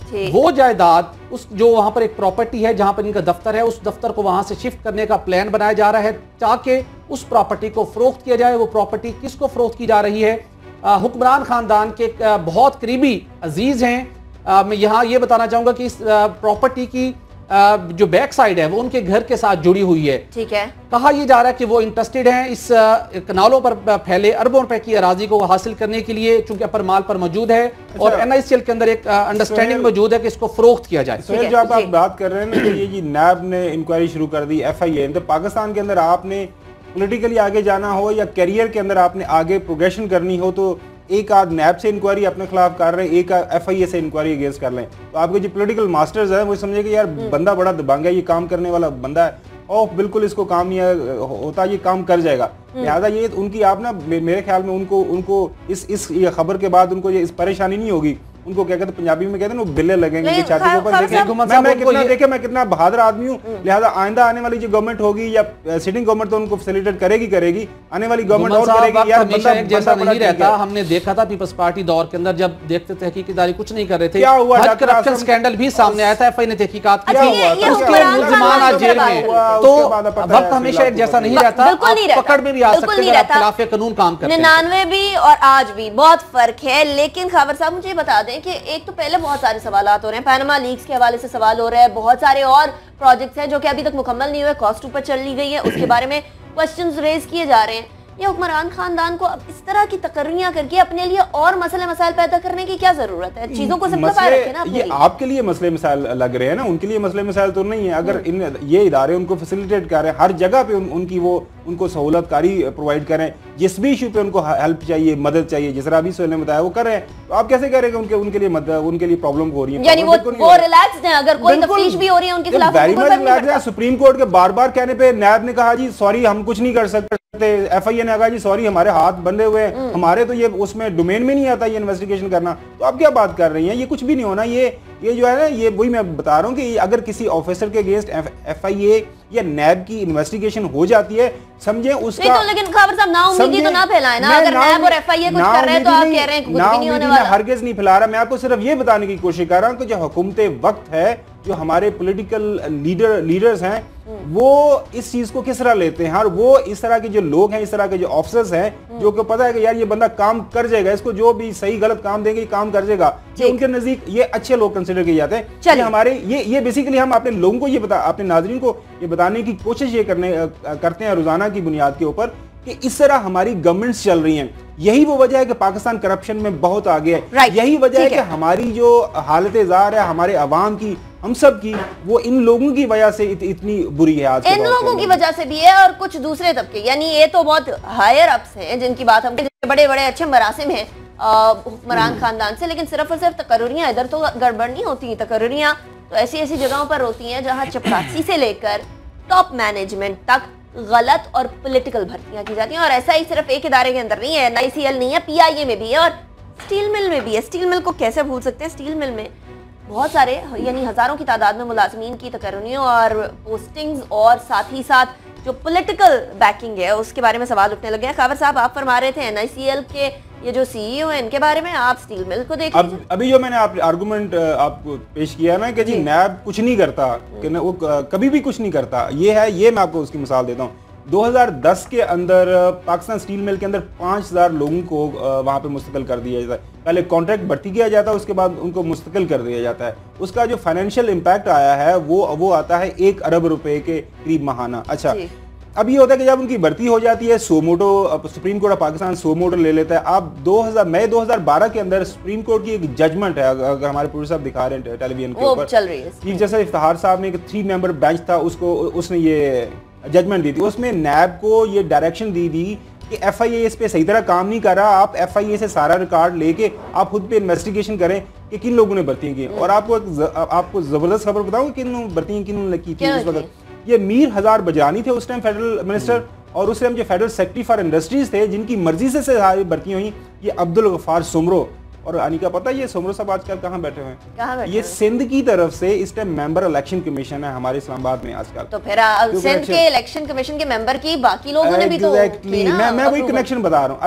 वो जायदाद उस जो वहां पर एक प्रॉपर्टी है जहां पर इनका दफ्तर है, उस दफ्तर को वहां से शिफ्ट करने का प्लान बनाया जा रहा है ताकि उस प्रॉपर्टी को फरोख्त किया जाए। वो प्रॉपर्टी किसको फरोख्त की जा रही है? हुक्मरान खानदान के आ, बहुत करीबी अजीज हैं। आ, मैं यहाँ ये बताना चाहूंगा कि इस प्रॉपर्टी की आ, जो बैक साइड है वो उनके घर के साथ जुड़ी हुई है। ठीक है। कहा यह जा रहा है कि वो इंटरेस्टेड हैं इस कनालों पर फैले अरबों रुपए की अराजी को हासिल करने के लिए, चूंकि अपर माल पर मौजूद है। अच्छा। और एनआईसीएल के अंदर एक अंडरस्टैंडिंग मौजूद है कि इसको फरोख्त किया जाए। सोहेल, जो आप बात कर रहे हैं ना कि ये जी नैब ने इंक्वायरी शुरू कर दी, एफ आई ए, तो पाकिस्तान के अंदर आपने पॉलिटिकली आगे जाना हो या करियर के अंदर आपने आगे प्रोग्रेशन करनी हो तो एक आध नैब से इंक्वायरी अपने खिलाफ कर रहे हैं, एक एफ आई ए से इंक्वायरी अगेंस्ट कर लें, तो आपके जो पॉलिटिकल मास्टर्स हैं वो समझे कि यार बंदा बड़ा दबंग है, ये काम करने वाला बंदा है, और बिल्कुल इसको काम नहीं होता, ये काम कर जाएगा। लिहाजा ये उनकी आप ना मेरे ख्याल में उनको उनको इस इस ये खबर के बाद उनको ये इस परेशानी नहीं होगी। उनको क्या कहते हैं पंजाबी में कहते हैं वो बिल्ले लगेंगे छाती के ऊपर। मैं मैं कितना देखे मैं कितना बहादुर आदमी हूँ, लिहाजा आइंदा आने वाली जो गवर्नमेंट होगी या सिटिंग गवर्नमेंट तो उनको फैसिलिटेट करेगी करेगी आने वाली गवर्नमेंट और करेगी। यार हमेशा एक जैसा नहीं रहता। हमने देखा था पीपल्स पार्टी दौर के अंदर जब देखते थे तहकीकात कुछ नहीं कर रहे थे, क्या हुआ? करप्शन स्कैंडल भी सामने आया था, एफ आई ने तहकीकात किया, मुलजमान आज जेल में, तो वक्त हमेशा एक जैसा नहीं रहता, पकड़ में भी आ सकते हैं, खिलाफ कानून काम करते हैं। निन्यानवे भी और आज भी बहुत फर्क है। लेकिन खबर साहब मुझे बता दें कि एक तो पहले बहुत सारे सवालात हो रहे हैं, पैनामा लीक्स के हवाले से सवाल हो रहे हैं, बहुत सारे और प्रोजेक्ट्स हैं जो कि अभी तक मुकम्मल नहीं हुए, कॉस्ट ऊपर चल ली गई है, उसके बारे में क्वेश्चंस रेज किए जा रहे हैं। ये हुक्मरान खानदान को अब इस तरह की तकर्रियां करके अपने लिए और मसले मसाइल पैदा करने की क्या जरूरत है? चीजों को सिंप्लीफाई रखें ना। ये आपके लिए मसले मसाइल लग रहे हैं ना, उनके लिए मसले मसाइल तो नहीं है। अगर इन ये इदारे उनको फैसिलिटेट कर रहे हैं, हर जगह पे उन, उनकी वो उनको सहूलतकारी प्रोवाइड करें, जिस भी इशू पे उनको हेल्प चाहिए, मदद चाहिए, जिस तरह अभी सोहेल ने बताया वो कर रहे हैं, तो आप कैसे कह रहे हैं उनके उनके लिए मदद उनके लिए प्रॉब्लम हो रही है? यानी वो वो रिलैक्स्ड हैं, अगर कोई तफ्तीश भी हो रही है उनके खिलाफ। सुप्रीम कोर्ट के बार बार कहने पे नैब ने कहा जी सॉरी हम कुछ नहीं कर सकते, एफ आई ए ने कहा जी सॉरी हमारे हाथ बंधे हुए हैं, हमारे तो ये उसमें डोमेन में नहीं आता ये इन्वेस्टिगेशन करना। तो आप क्या बात कर रही हैं? ये कुछ भी नहीं होना। ये ये जो है ना, ये वही मैं बता रहा हूँ कि अगर किसी ऑफिसर के अगेंस्ट एफ आई ए या नैब की इन्वेस्टिगेशन हो जाती है, समझे उसका। तो लेकिन खबर साहब ना उम्मीदी तो ना फैलाएं ना, अगर नैब और एफ आई ए कुछ कर रहे हैं तो आप कह रहे हैं कुछ भी नहीं होने वाला। हरगिज नहीं फैला रहा, मैं आपको सिर्फ ये बताने की कोशिश कर रहा हूँ कि जो हुकूमते वक्त है, जो हमारे पॉलिटिकल लीडर लीडर्स हैं, वो इस चीज को किस तरह लेते हैं, और वो इस तरह के जो लोग हैं, इस तरह के जो ऑफिसर्स हैं, जो को पता है कि यार ये बंदा काम कर जाएगा, इसको जो भी सही गलत काम देंगे ये काम कर जाएगा, ये उनके नजदीक ये अच्छे लोग कंसिडर किए जाते हैं। ये हमारे ये ये बेसिकली हम अपने लोगों को ये बता अपने नाज़रीन को ये बताने की कोशिश ये करने करते हैं रोजाना की बुनियाद के ऊपर कि इस तरह हमारी गवर्नमेंट्स चल रही हैं। यही वो वजह है कि पाकिस्तान करप्शन में बहुत आगे है। यही वजह है कि हमारी जो हालत ज़ार है हमारे अवाम की, हम सब की, वो इन लोगों की वजह से इत, इतनी बुरी है। आज इन लोगों की वजह से भी है और कुछ दूसरे तबके, यानी ये तो बहुत हायर अप्स हैं जिनकी बात हम बड़े बड़े अच्छे मरासिम हैं हुक्मरान खानदान से, लेकिन सिर्फ और सिर्फ तकर्रुरियां इधर तो गड़बड़ नहीं होती। तकर्रुरियां तो ऐसी ऐसी जगहों पर होती हैं जहां चपरासी से लेकर टॉप मैनेजमेंट तक गलत और पॉलिटिकल भर्तियां की जाती हैं। और ऐसा ही सिर्फ एक इदारे के अंदर नहीं है, एन आई सी एल नहीं है, पी आई ए में भी है और स्टील मिल में भी है। स्टील मिल को कैसे भूल सकते हैं? स्टील मिल में बहुत सारे यानी हजारों की तादाद में मुलाजमीन की तकर्रुरियों और पोस्टिंग्स और साथ ही साथ जो पॉलिटिकल बैकिंग है उसके बारे में सवाल उठने लगे हैं। खावर साहब आप फरमा रहे थे एन आई सी एल के ये जो सी ई ओ है इनके बारे में, आप स्टील मिल को देख अब अभी जो मैंने आप आर्गुमेंट आपको पेश किया ना कि जी नैब कुछ नहीं करता, कि वो कभी भी कुछ नहीं करता, ये है, ये मैं आपको उसकी मिसाल देता हूँ। दो हज़ार दस के अंदर पाकिस्तान स्टील मिल के अंदर पाँच हज़ार लोगों को वहाँ पे मुस्तकिल कर दिया जाता है। पहले कॉन्ट्रैक्ट भर्ती किया जाता है, उसके बाद उनको मुस्तकिल कर दिया जाता है। उसका जो फाइनेंशियल इम्पैक्ट आया है वो वो आता है एक अरब रुपए के करीब माहाना। अच्छा, अब ये होता है कि जब उनकी भर्ती हो जाती है, suo motu Supreme Court of Pakistan suo motu ले लेता है। आप दो हज़ार मई दो हज़ार बारह के अंदर सुप्रीम कोर्ट की एक जजमेंट है, अगर हमारे प्रोड्यूसर साहब दिखा रहे हैं टेलीविजन के ऊपर, चल रही है। चीफ जस्टिस इफ्तिखार साहब ने एक थ्री मेंबर बेंच था, उसको उसने ये जजमेंट दी थी। उसमें नैब को ये डायरेक्शन दी थी कि एफ आई ए इस पे सही तरह काम नहीं कर रहा, आप एफ आई ए से सारा रिकॉर्ड लेके आप खुद पे इन्वेस्टिगेशन करें कि किन लोगों ने भर्तियां की। और आपको आपको जबरदस्त खबर बताऊं किन भर्तियां किन की थी उस वक्त। ये मीर हजार बजानी थे उस टाइम फेडरल मिनिस्टर, और उस टाइम जो फेडरल सेक्रेटरी फॉर इंडस्ट्रीज थे जिनकी मर्जी से सारी भर्तियां हुई, ये अब्दुल गफ्फार सुमरो। और अनिका पता है ये सुमरो साहब आजकल कहाँ बैठे हुए हैं? ये सिंध की तरफ से इस टाइम मेंबर इलेक्शन कमीशन है हमारे इस्लामाबाद में आजकल। तो फिर सिंध के इलेक्शन कमीशन के मेंबर की बाकी लोगों ने भी तो एग्जैक्टली मैं मैं वही कनेक्शन बता रहा हूँ। अच्छा,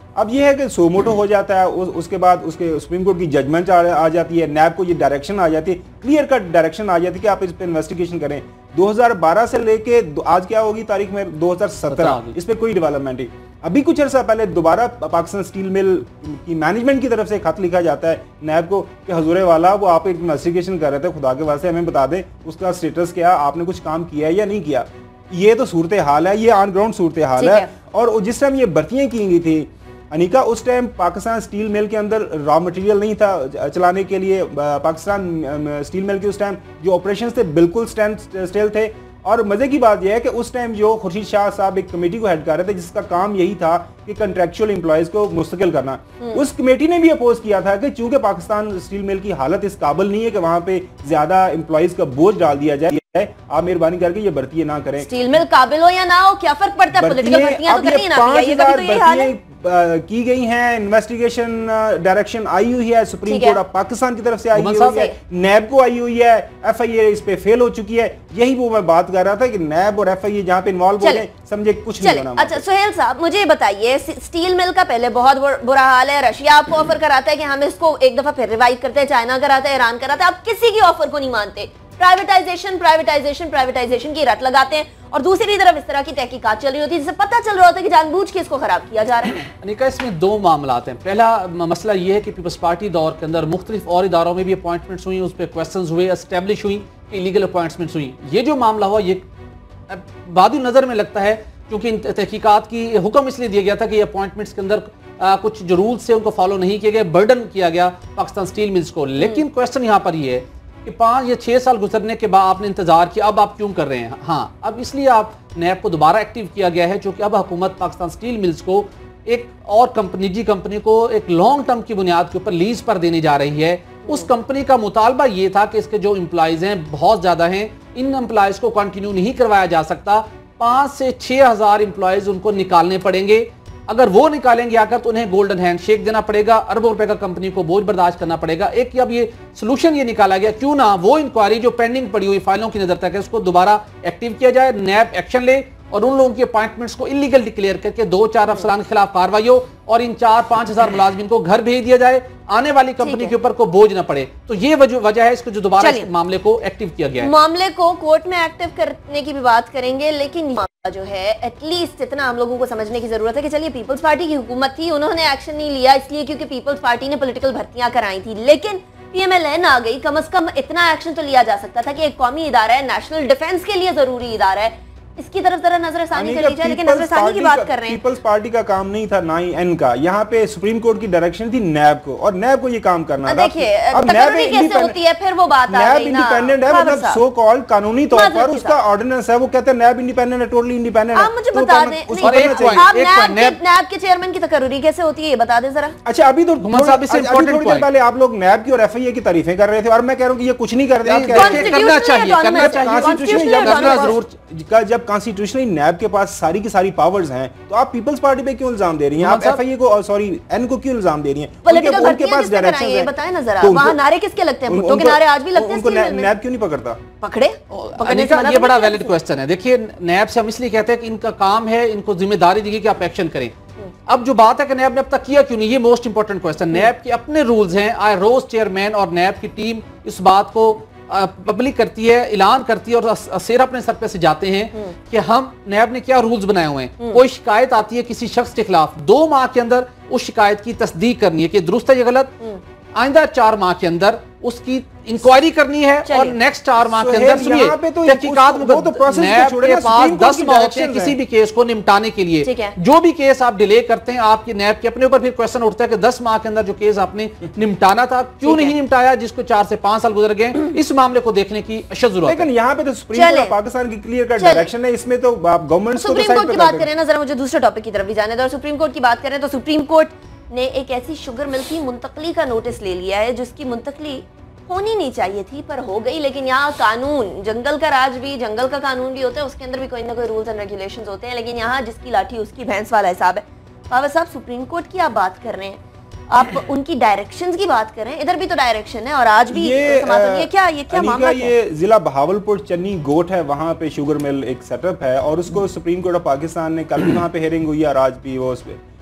अब ये है कि सोमोटो हो जाता है, उस, उसके बाद उसके सुप्रीम कोर्ट की जजमेंट आ, आ जाती है, नैब को ये डायरेक्शन आ जाती है, क्लियर कट डायरेक्शन आ जाती है कि आप इस पे इन्वेस्टिगेशन करें। दो हज़ार बारह से लेके आज क्या होगी तारीख में दो हज़ार सत्रह, इस पे कोई डेवलपमेंट नहीं। अभी कुछ अर्सा पहले दोबारा पाकिस्तान स्टील मिल की मैनेजमेंट की तरफ से खत लिखा जाता है नैब को कि हुजूर वाला वो आप एक इन्वेस्टिगेशन कर रहे थे, खुदा के वास्ते हमें बता दें उसका स्टेटस क्या, आपने कुछ काम किया है या नहीं किया। ये तो सूरत हाल है, ये ऑन ग्राउंड सूरत हाल है। और जिस टाइम ये भर्तियां की गई थी अनिका, उस टाइम पाकिस्तान स्टील मिल के अंदर रॉ मटेरियल नहीं था चलाने के लिए। पाकिस्तान स्टील मिल के उस टाइम जो ऑपरेशंस थे बिल्कुल स्टैंड स्टिल थे। और मजे की बात यह है कि उस टाइम जो खुर्शीद शाह साहब एक कमेटी को हेड कर रहे थे जिसका काम यही था कि कंट्रैक्चुअल एम्प्लॉयज को मुस्तकिल करना, उस कमेटी ने भी अपोज किया था कि चूंकि पाकिस्तान स्टील मिल की हालत इस काबिल नहीं है कि वहां पे ज्यादा एम्प्लॉयज का बोझ डाल दिया जाए, आप मेहरबानी करके ये भर्ती ना करें। स्टील मिल काबिल हो या ना हो क्या फर्क पड़ता है, पॉलिटिकल भर्तियां तो करनी ना चाहिए, कभी तो ये हाल है। की गई हैं, इन्वेस्टिगेशन डायरेक्शन आई हुई है सुप्रीम कोर्ट ऑफ पाकिस्तान की तरफ से आई हुई है, नैब को आई हुई है, एफआईए इस पे फेल हो चुकी है। यही वो मैं बात कर रहा था कि नैब और एफआईए जहां पे इन्वॉल्व हो गए, समझे कुछ नहीं होना। अच्छा सुहेल साहब मुझे बताइए, स्टील मिल का पहले बहुत बुरा हाल है, रशिया आपको ऑफर कराता है कि हम इसको एक दफा फिर रिवाइव करते हैं, चाइना कराता है, ईरान कराता है, आप किसी की ऑफर को नहीं मानते, प्राइवेटाइजेशन प्राइवेटाइजेशन प्राइवेटाइजेशन की रट लगाते हैं। और दूसरी तरफ इस तरह की तहकीकात चल रही होती है जिससे पता चल रहा होता है कि जानबूझ के इसको खराब किया जा रहा है। अनिका, इसमें दो मामला हैं। पहला मसला यह है कि पीपल्स पार्टी दौर के अंदर मुख्तलिफ और इदारों में भी अपॉइंटमेंट्स हुई, उस पर क्वेश्चन हुए, एस्टेब्लिश हुई, इलीगल अपॉइंटमेंट्स हुई। ये जो मामला हुआ ये बादी नजर में लगता है क्योंकि तहकीकात की हुक्म इसलिए दिया गया था कि अपॉइंटमेंट्स के अंदर आ, कुछ जो रूल्स से उनको फॉलो नहीं किए गए, बर्डन किया गया पाकिस्तान स्टील मिल्स को। लेकिन क्वेश्चन यहाँ पर ये है कि पाँच या छः साल गुजरने के बाद आपने इंतजार किया, अब आप क्यों कर रहे हैं? हाँ, अब इसलिए आप नैब को दोबारा एक्टिव किया गया है क्योंकि अब हुकूमत पाकिस्तान स्टील मिल्स को एक और कंपनी निजी कंपनी को एक लॉन्ग टर्म की बुनियाद के ऊपर लीज पर देने जा रही है। उस कंपनी का मुतालबा ये था कि इसके जो एम्प्लॉयज हैं बहुत ज्यादा हैं, इन एम्प्लॉयज को कंटिन्यू नहीं करवाया जा सकता, पाँच से छः हजार एम्प्लॉयज उनको निकालने पड़ेंगे। अगर वो निकालेंगे आकर तो उन्हें गोल्डन हैंडशेक देना पड़ेगा, अरबों रुपए का कंपनी को बोझ बर्दाश्त करना पड़ेगा। एक अब ये सोल्यूशन ये निकाला गया, क्यों ना वो इंक्वायरी जो पेंडिंग पड़ी हुई फाइलों की नजर तक है उसको दोबारा एक्टिव किया जाए, नैब एक्शन ले और उन लोगों की अपॉइंटमेंट्स को इलीगल डिक्लेयर करके दो चार अफसरान के खिलाफ कार्रवाई हो और इन चार पांच हजार मुलाजमीन को घर भेज दिया जाए, आने वाली कंपनी के ऊपर को बोझ न पड़े। तो ये वजह है इसको जो दोबारा मामले को एक्टिव किया गया है। मामले को कोर्ट में एक्टिव करने की भी बात करेंगे, लेकिन जो है एटलीस्ट इतना हम लोगों को समझने की जरूरत है कि चलिए पीपल्स पार्टी की हुकूमत थी, उन्होंने एक्शन नहीं लिया इसलिए क्योंकि पीपल्स पार्टी ने पॉलिटिकल भर्तियां कराई थी, लेकिन पीएमएलएन आ गई, कम से कम इतना एक्शन तो लिया जा सकता था कि एक कौमी इदारा है, नेशनल डिफेंस के लिए जरूरी इदारा है, इसकी तरफ जरा नजरसानी कर ली जाए। लेकिन नजरसानी की बात कर रहे हैं, पीपल्स पार्टी का काम नहीं था ना ही एन का, यहाँ पे सुप्रीम कोर्ट की डायरेक्शन थी नैब को और नैब को ये काम करना था। देखिए अब नैब कैसे होती है, फिर वो बात आ गई ना, इंडिपेंडेंट है, मतलब सो कॉल्ड कानूनी तौर पर उसका ऑर्डिनेंस है, वो कहते हैं नैब इंडिपेंडेंट है, टोटली इंडिपेंडेंट है। आप मुझे बता दें नैब के चेयरमैन की तकर्री कैसे होती है, ये बता दें जरा। अच्छा, अभी तो थोड़ी देर पहले आप लोग नैब की और एफआईए की तारीफें कर रहे थे और मैं कह रहा हूँ कि ये कुछ नहीं कर रहे, करना चाहिए, करना चाहिए। जब कॉन्स्टिट्यूशनली नैब के पास सारी की सारी पावर्स हैं तो आप पीपल्स पार्टी पे क्यों इल्जाम दे रही हैं, आप एफआईए को सॉरी एन को क्यों इल्जाम दे रही हैं? पॉलिटिकल उनके पास डायरेक्शन है, बताएं ना जरा, वहां नारे किसके लगते हैं? भुट्टो के नारे आज भी लगते हैं, उनको नैब क्यों नहीं पकड़ता? पकड़े पकड़ने का ये बड़ा वैलिड क्वेश्चन है। देखिए नैब से हम इसलिए कहते हैं कि इनका काम है, इनको जिम्मेदारी दी गई कि आप एक्शन करें। अब जो बात है कि नैब ने अब तक किया क्यों नहीं, ये मोस्ट इंपॉर्टेंट क्वेश्चन। नैब के अपने रूल्स हैं, आई रोज चेयरमैन और नैब की टीम इस बात को पब्लिक करती है, ऐलान करती है और सिर अपने सर पे से जाते हैं कि हम नैब ने क्या रूल्स बनाए हुए हैं। कोई शिकायत आती है किसी शख्स के खिलाफ, दो माह के अंदर उस शिकायत की तस्दीक करनी है कि दुरुस्त है या गलत, आइंदा चार माह के अंदर उसकी इंक्वायरी करनी है और नेक्स्ट चार माह के अंदर सुनिए तहकीकात नैब के पास दस माह होते हैं किसी भी केस को निपटाने के लिए। जो भी केस आप डिले करते हैं आपकी नैब के अपने ऊपर फिर क्वेश्चन उठता है कि दस माह के अंदर जो केस आपने निपटाना था क्यों नहीं निपटाया, जिसको चार से पांच साल गुजर गए। इस मामले को देखने की अशद जरूरत है। लेकिन यहाँ पे तो सुप्रीम कोर्ट ऑफ पाकिस्तान की क्लियर कट डायरेक्शन है, इसमें तो गवर्नमेंट सुप्रीम कोर्ट की बात करें ना, जरा मुझे दूसरे टॉपिक की तरफ भी जाने दो। सुप्रीम कोर्ट की बात करें तो सुप्रीम कोर्ट ने एक ऐसी शुगर मिल की मुंतकली का नोटिस ले लिया है जिसकी मुंतकली होनी नहीं चाहिए थी पर हो गई। लेकिन यहाँ कानून, जंगल का राज भी, जंगल का कानून भी होता है, उसके अंदर भी कोई ना कोई रूल्स एंड रेगुलेशंस होते हैं। लेकिन यहाँ जिसकी लाठी उसकी भैंस वाला हिसाब है। बाबा साहब सुप्रीम कोर्ट की आप बात कर रहे हैं, आप उनकी डायरेक्शंस की बात कर रहे हैं, इधर भी तो डायरेक्शन है और आज भी ये, ये क्या ये क्या मामला है? ये जिला बहावलपुर चन्नी गोट है, वहाँ पे शुगर मिल एक सेटअप है और उसको सुप्रीम कोर्ट ऑफ पाकिस्तान ने कल भी वहाँ पे हेयरिंग हुई है और आज भी वो उस पे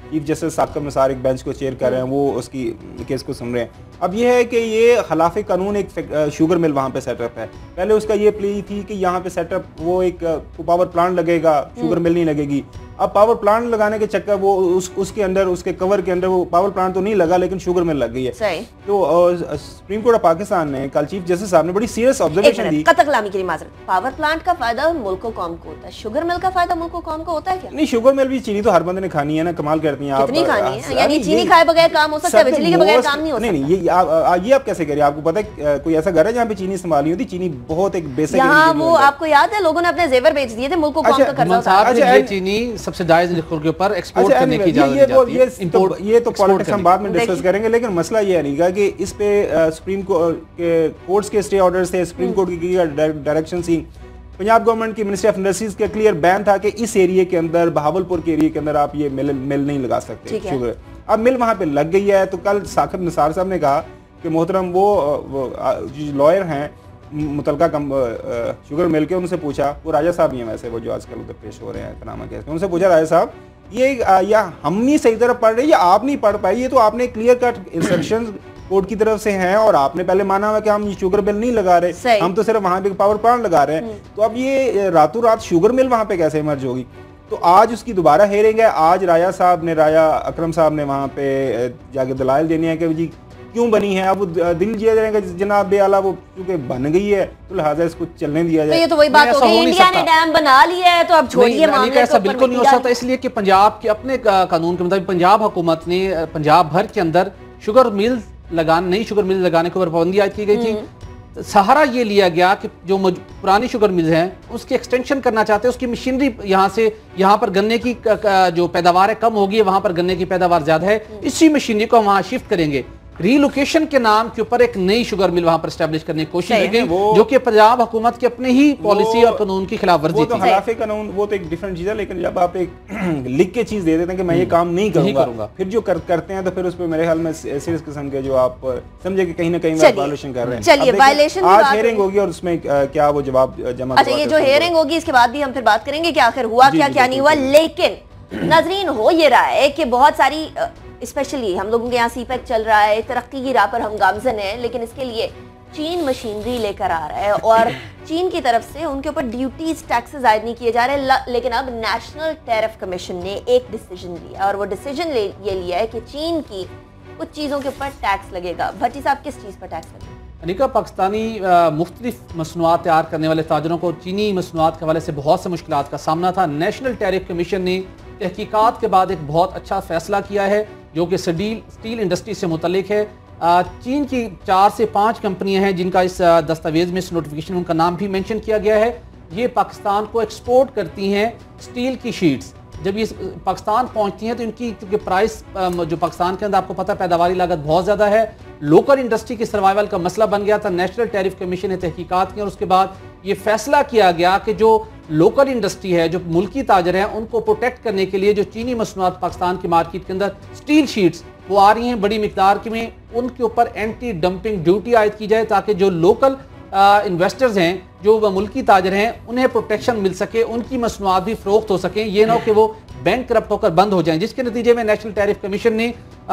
चीफ जस्टिस साकिब निसार एक बेंच को चेयर कर रहे हैं, वो उसकी केस को सुन रहे हैं। अब ये है कि ये खिलाफ कानून एक शुगर मिल वहाँ पे सेटअप है। पहले उसका ये प्ली थी कि यहाँ पे सेटअप वो एक पावर प्लांट लगेगा, शुगर मिल नहीं लगेगी। अब पावर प्लांट लगाने के चक्कर वो उस उसके अंदर उसके कवर के अंदर वो पावर प्लांट तो नहीं लगा लेकिन शुगर मिल लग गई है। सही। तो सुप्रीम कोर्ट ऑफ पाकिस्तान ने कल चीफ जस्टिस साहब ने बड़ी सीरियस ऑब्जर्वेशन दी। कतकलामी के लिए माजरत, पावर प्लांट का फायदा मुल्क को कौम को होता है, शुगर मिल का फायदा मुल्क को कौम को होता है क्या? नहीं, शुगर मिल भी चीनी तो हर बंदे ने खानी है ना, कमाल करती हैं आप। कितनी खानी है? यानी चीनी खाए बगैर काम हो सकता है, बिजली के बगैर काम नहीं हो सकता। नहीं नहीं, ये आप ये आप कैसे कह रहे हैं? आपको पता है कोई ऐसा घर है जहाँ पे चीनी इस्तेमाल नहीं होती? चीनी बहुत एक बेसिक यहाँ वो आपको याद है लोगों ने अपने जेवर बेच दिए थे, मुल्क को कौम का कर्जा। ये चीनी सब्सिडाइज्ड के ऊपर एक्सपोर्ट करने की इजाजत ये तो ये तो पॉलिटिक्स हम बाद में डिस्कस करेंगे, लेकिन मसला ये नहीं कि इस पे सुप्रीम कोर्ट्स के स्टे ऑर्डर्स थे, सुप्रीम कोर्ट की डायरेक्शन थी, पंजाब गवर्नमेंट की मिनिस्ट्री ऑफ इंडस्ट्रीज का क्लियर बैन था कि इस एरिया के अंदर, बहावलपुर के एरिया के अंदर आप ये मिल मिल नहीं लगा सकते शुगर। अब मिल वहां पे लग गई है। तो कल साकिब निसार साहब ने कहा कि मोहतरम वो, वो लॉयर हैं मुतलका कम शुगर मिल के, उनसे पूछा, वो राजा साहब ही हैं वैसे वो जो आजकल उधर पेश हो रहे हैं पनामा केस में, उनसे पूछा राजा साहब ये या हम नहीं सही तरह पढ़ रहे या आप नहीं पढ़ पाए, ये तो आपने क्लियर कट इंस्ट्रक्शन कोर्ट की तरफ से हैं और आपने पहले माना हुआ कि हम शुगर मिल नहीं लगा रहे, हम तो सिर्फ वहां पे पावर प्लांट लगा रहे हैं। तो अब ये रातों रात शुगर मिल वहां पे कैसे इमर्ज होगी? तो आज उसकी दोबारा हेयरिंग है। आज राजा साहब ने राजा अकरम साहब ने वहां पे जाके दलाइल देनी है कि जी क्यों बनी है। अब दिल जिया जाएगा जनाब बेआला वो क्योंकि बन गई है तो लिहाजा इसको चलने दिया जाए। तो ये तो वही बात हो गई, इंडिया ने डैम बना लिया है तो अब छोड़िए मामले। ऐसा बिल्कुल नहीं हो सकता, इसलिए कि पंजाब के अपने कानून के मुताबिक पंजाब हुकूमत ने पंजाब भर के अंदर शुगर मिल लगाने नई शुगर मिल लगाने के ऊपर पाबंदी आयद की गई थी। सहारा ये लिया गया कि जो पुरानी शुगर मिल्स हैं उसकी एक्सटेंशन करना चाहते हैं, उसकी मशीनरी यहाँ से यहाँ पर गन्ने की जो पैदावार है कम होगी, वहां पर गन्ने की पैदावार ज्यादा है, इसी मशीनरी को वहां शिफ्ट करेंगे। रीलोकेशन के नाम के ऊपर एक नई शुगर मिल वहां पर एस्टैब्लिश करने की कोशिश की गई, जो कि पंजाब हुकूमत की अपने ही पॉलिसी और कानून की खिलाफ वर्जी थी। वो तो खिलाफ कानून, वो तो एक डिफरेंट चीज है, लेकिन जब आप एक लिख के चीज दे देते हैं कि मैं ये काम नहीं करूंगा, फिर जो कर, करते हैं तो फिर उस पर मेरे ख्याल में सीरियस किस्म के जो आप समझे कि कहीं ना कहीं वायलेशन कर रहे हैं। चलिए वायलेशन आज हियरिंग होगी और उसमें क्या वो जवाब जमा। अच्छा, ये जो हियरिंग होगी इसके बाद भी हम फिर बात करेंगे कि आखिर हुआ क्या क्या नहीं हुआ। लेकिन नाजरीन हो ये रहा है कि बहुत सारी स्पेशली हम लोगों के यहाँ सीपैक चल रहा है, तरक्की की राह पर हम गामजन हैं, लेकिन इसके लिए चीन मशीनरी लेकर आ रहा है और चीन की तरफ से उनके ऊपर ड्यूटीज टैक्सेस आयद नहीं किए जा रहे। लेकिन अब नेशनल टैरिफ कमीशन ने एक डिसीजन लिया और वो डिसीजन ले ये लिया है कि चीन की कुछ चीज़ों के ऊपर टैक्स लगेगा। भट्टी साहब, किस चीज़ पर टैक्स लगेगा? अनिका, पाकिस्तानी मुख्तलिफ मसनूआत तैयार करने वाले ताजरों को चीनी मसनूआत के हवाले से बहुत से मुश्किलात का सामना था। नेशनल टैरिफ कमीशन ने तहकीकात के बाद एक बहुत अच्छा फैसला किया है जो कि स्टील स्टील इंडस्ट्री से मुतल्लिक है। चीन की चार से पाँच कंपनियां हैं जिनका इस दस्तावेज में, इस नोटिफिकेशन में उनका नाम भी मेंशन किया गया है। ये पाकिस्तान को एक्सपोर्ट करती हैं स्टील की शीट्स। जब ये पाकिस्तान पहुंचती हैं तो इनकी क्योंकि प्राइस जो पाकिस्तान के अंदर आपको पता है पैदावारी लागत बहुत ज़्यादा है, लोकल इंडस्ट्री की सर्वाइवल का मसला बन गया था। नेशनल टैरिफ कमीशन ने तहकीकात की और उसके बाद ये फैसला किया गया कि जो लोकल इंडस्ट्री है, जो मुल्की ताजर हैं, उनको प्रोटेक्ट करने के लिए जो चीनी मसनूआत पाकिस्तान की मार्केट के अंदर स्टील शीट्स वो आ रही हैं बड़ी मिकदार की में, उनके ऊपर एंटी डंपिंग ड्यूटी आयद की जाए ताकि जो लोकल इन्वेस्टर्स हैं, जो मुल्की ताजर हैं, उन्हें प्रोटेक्शन मिल सके, उनकी मसनूआत भी फरोख्त हो सकें, ये ना हो कि वो बैंक करप्ट होकर बंद हो जाएं। जिसके नतीजे में नेशनल टैरिफ कमीशन ने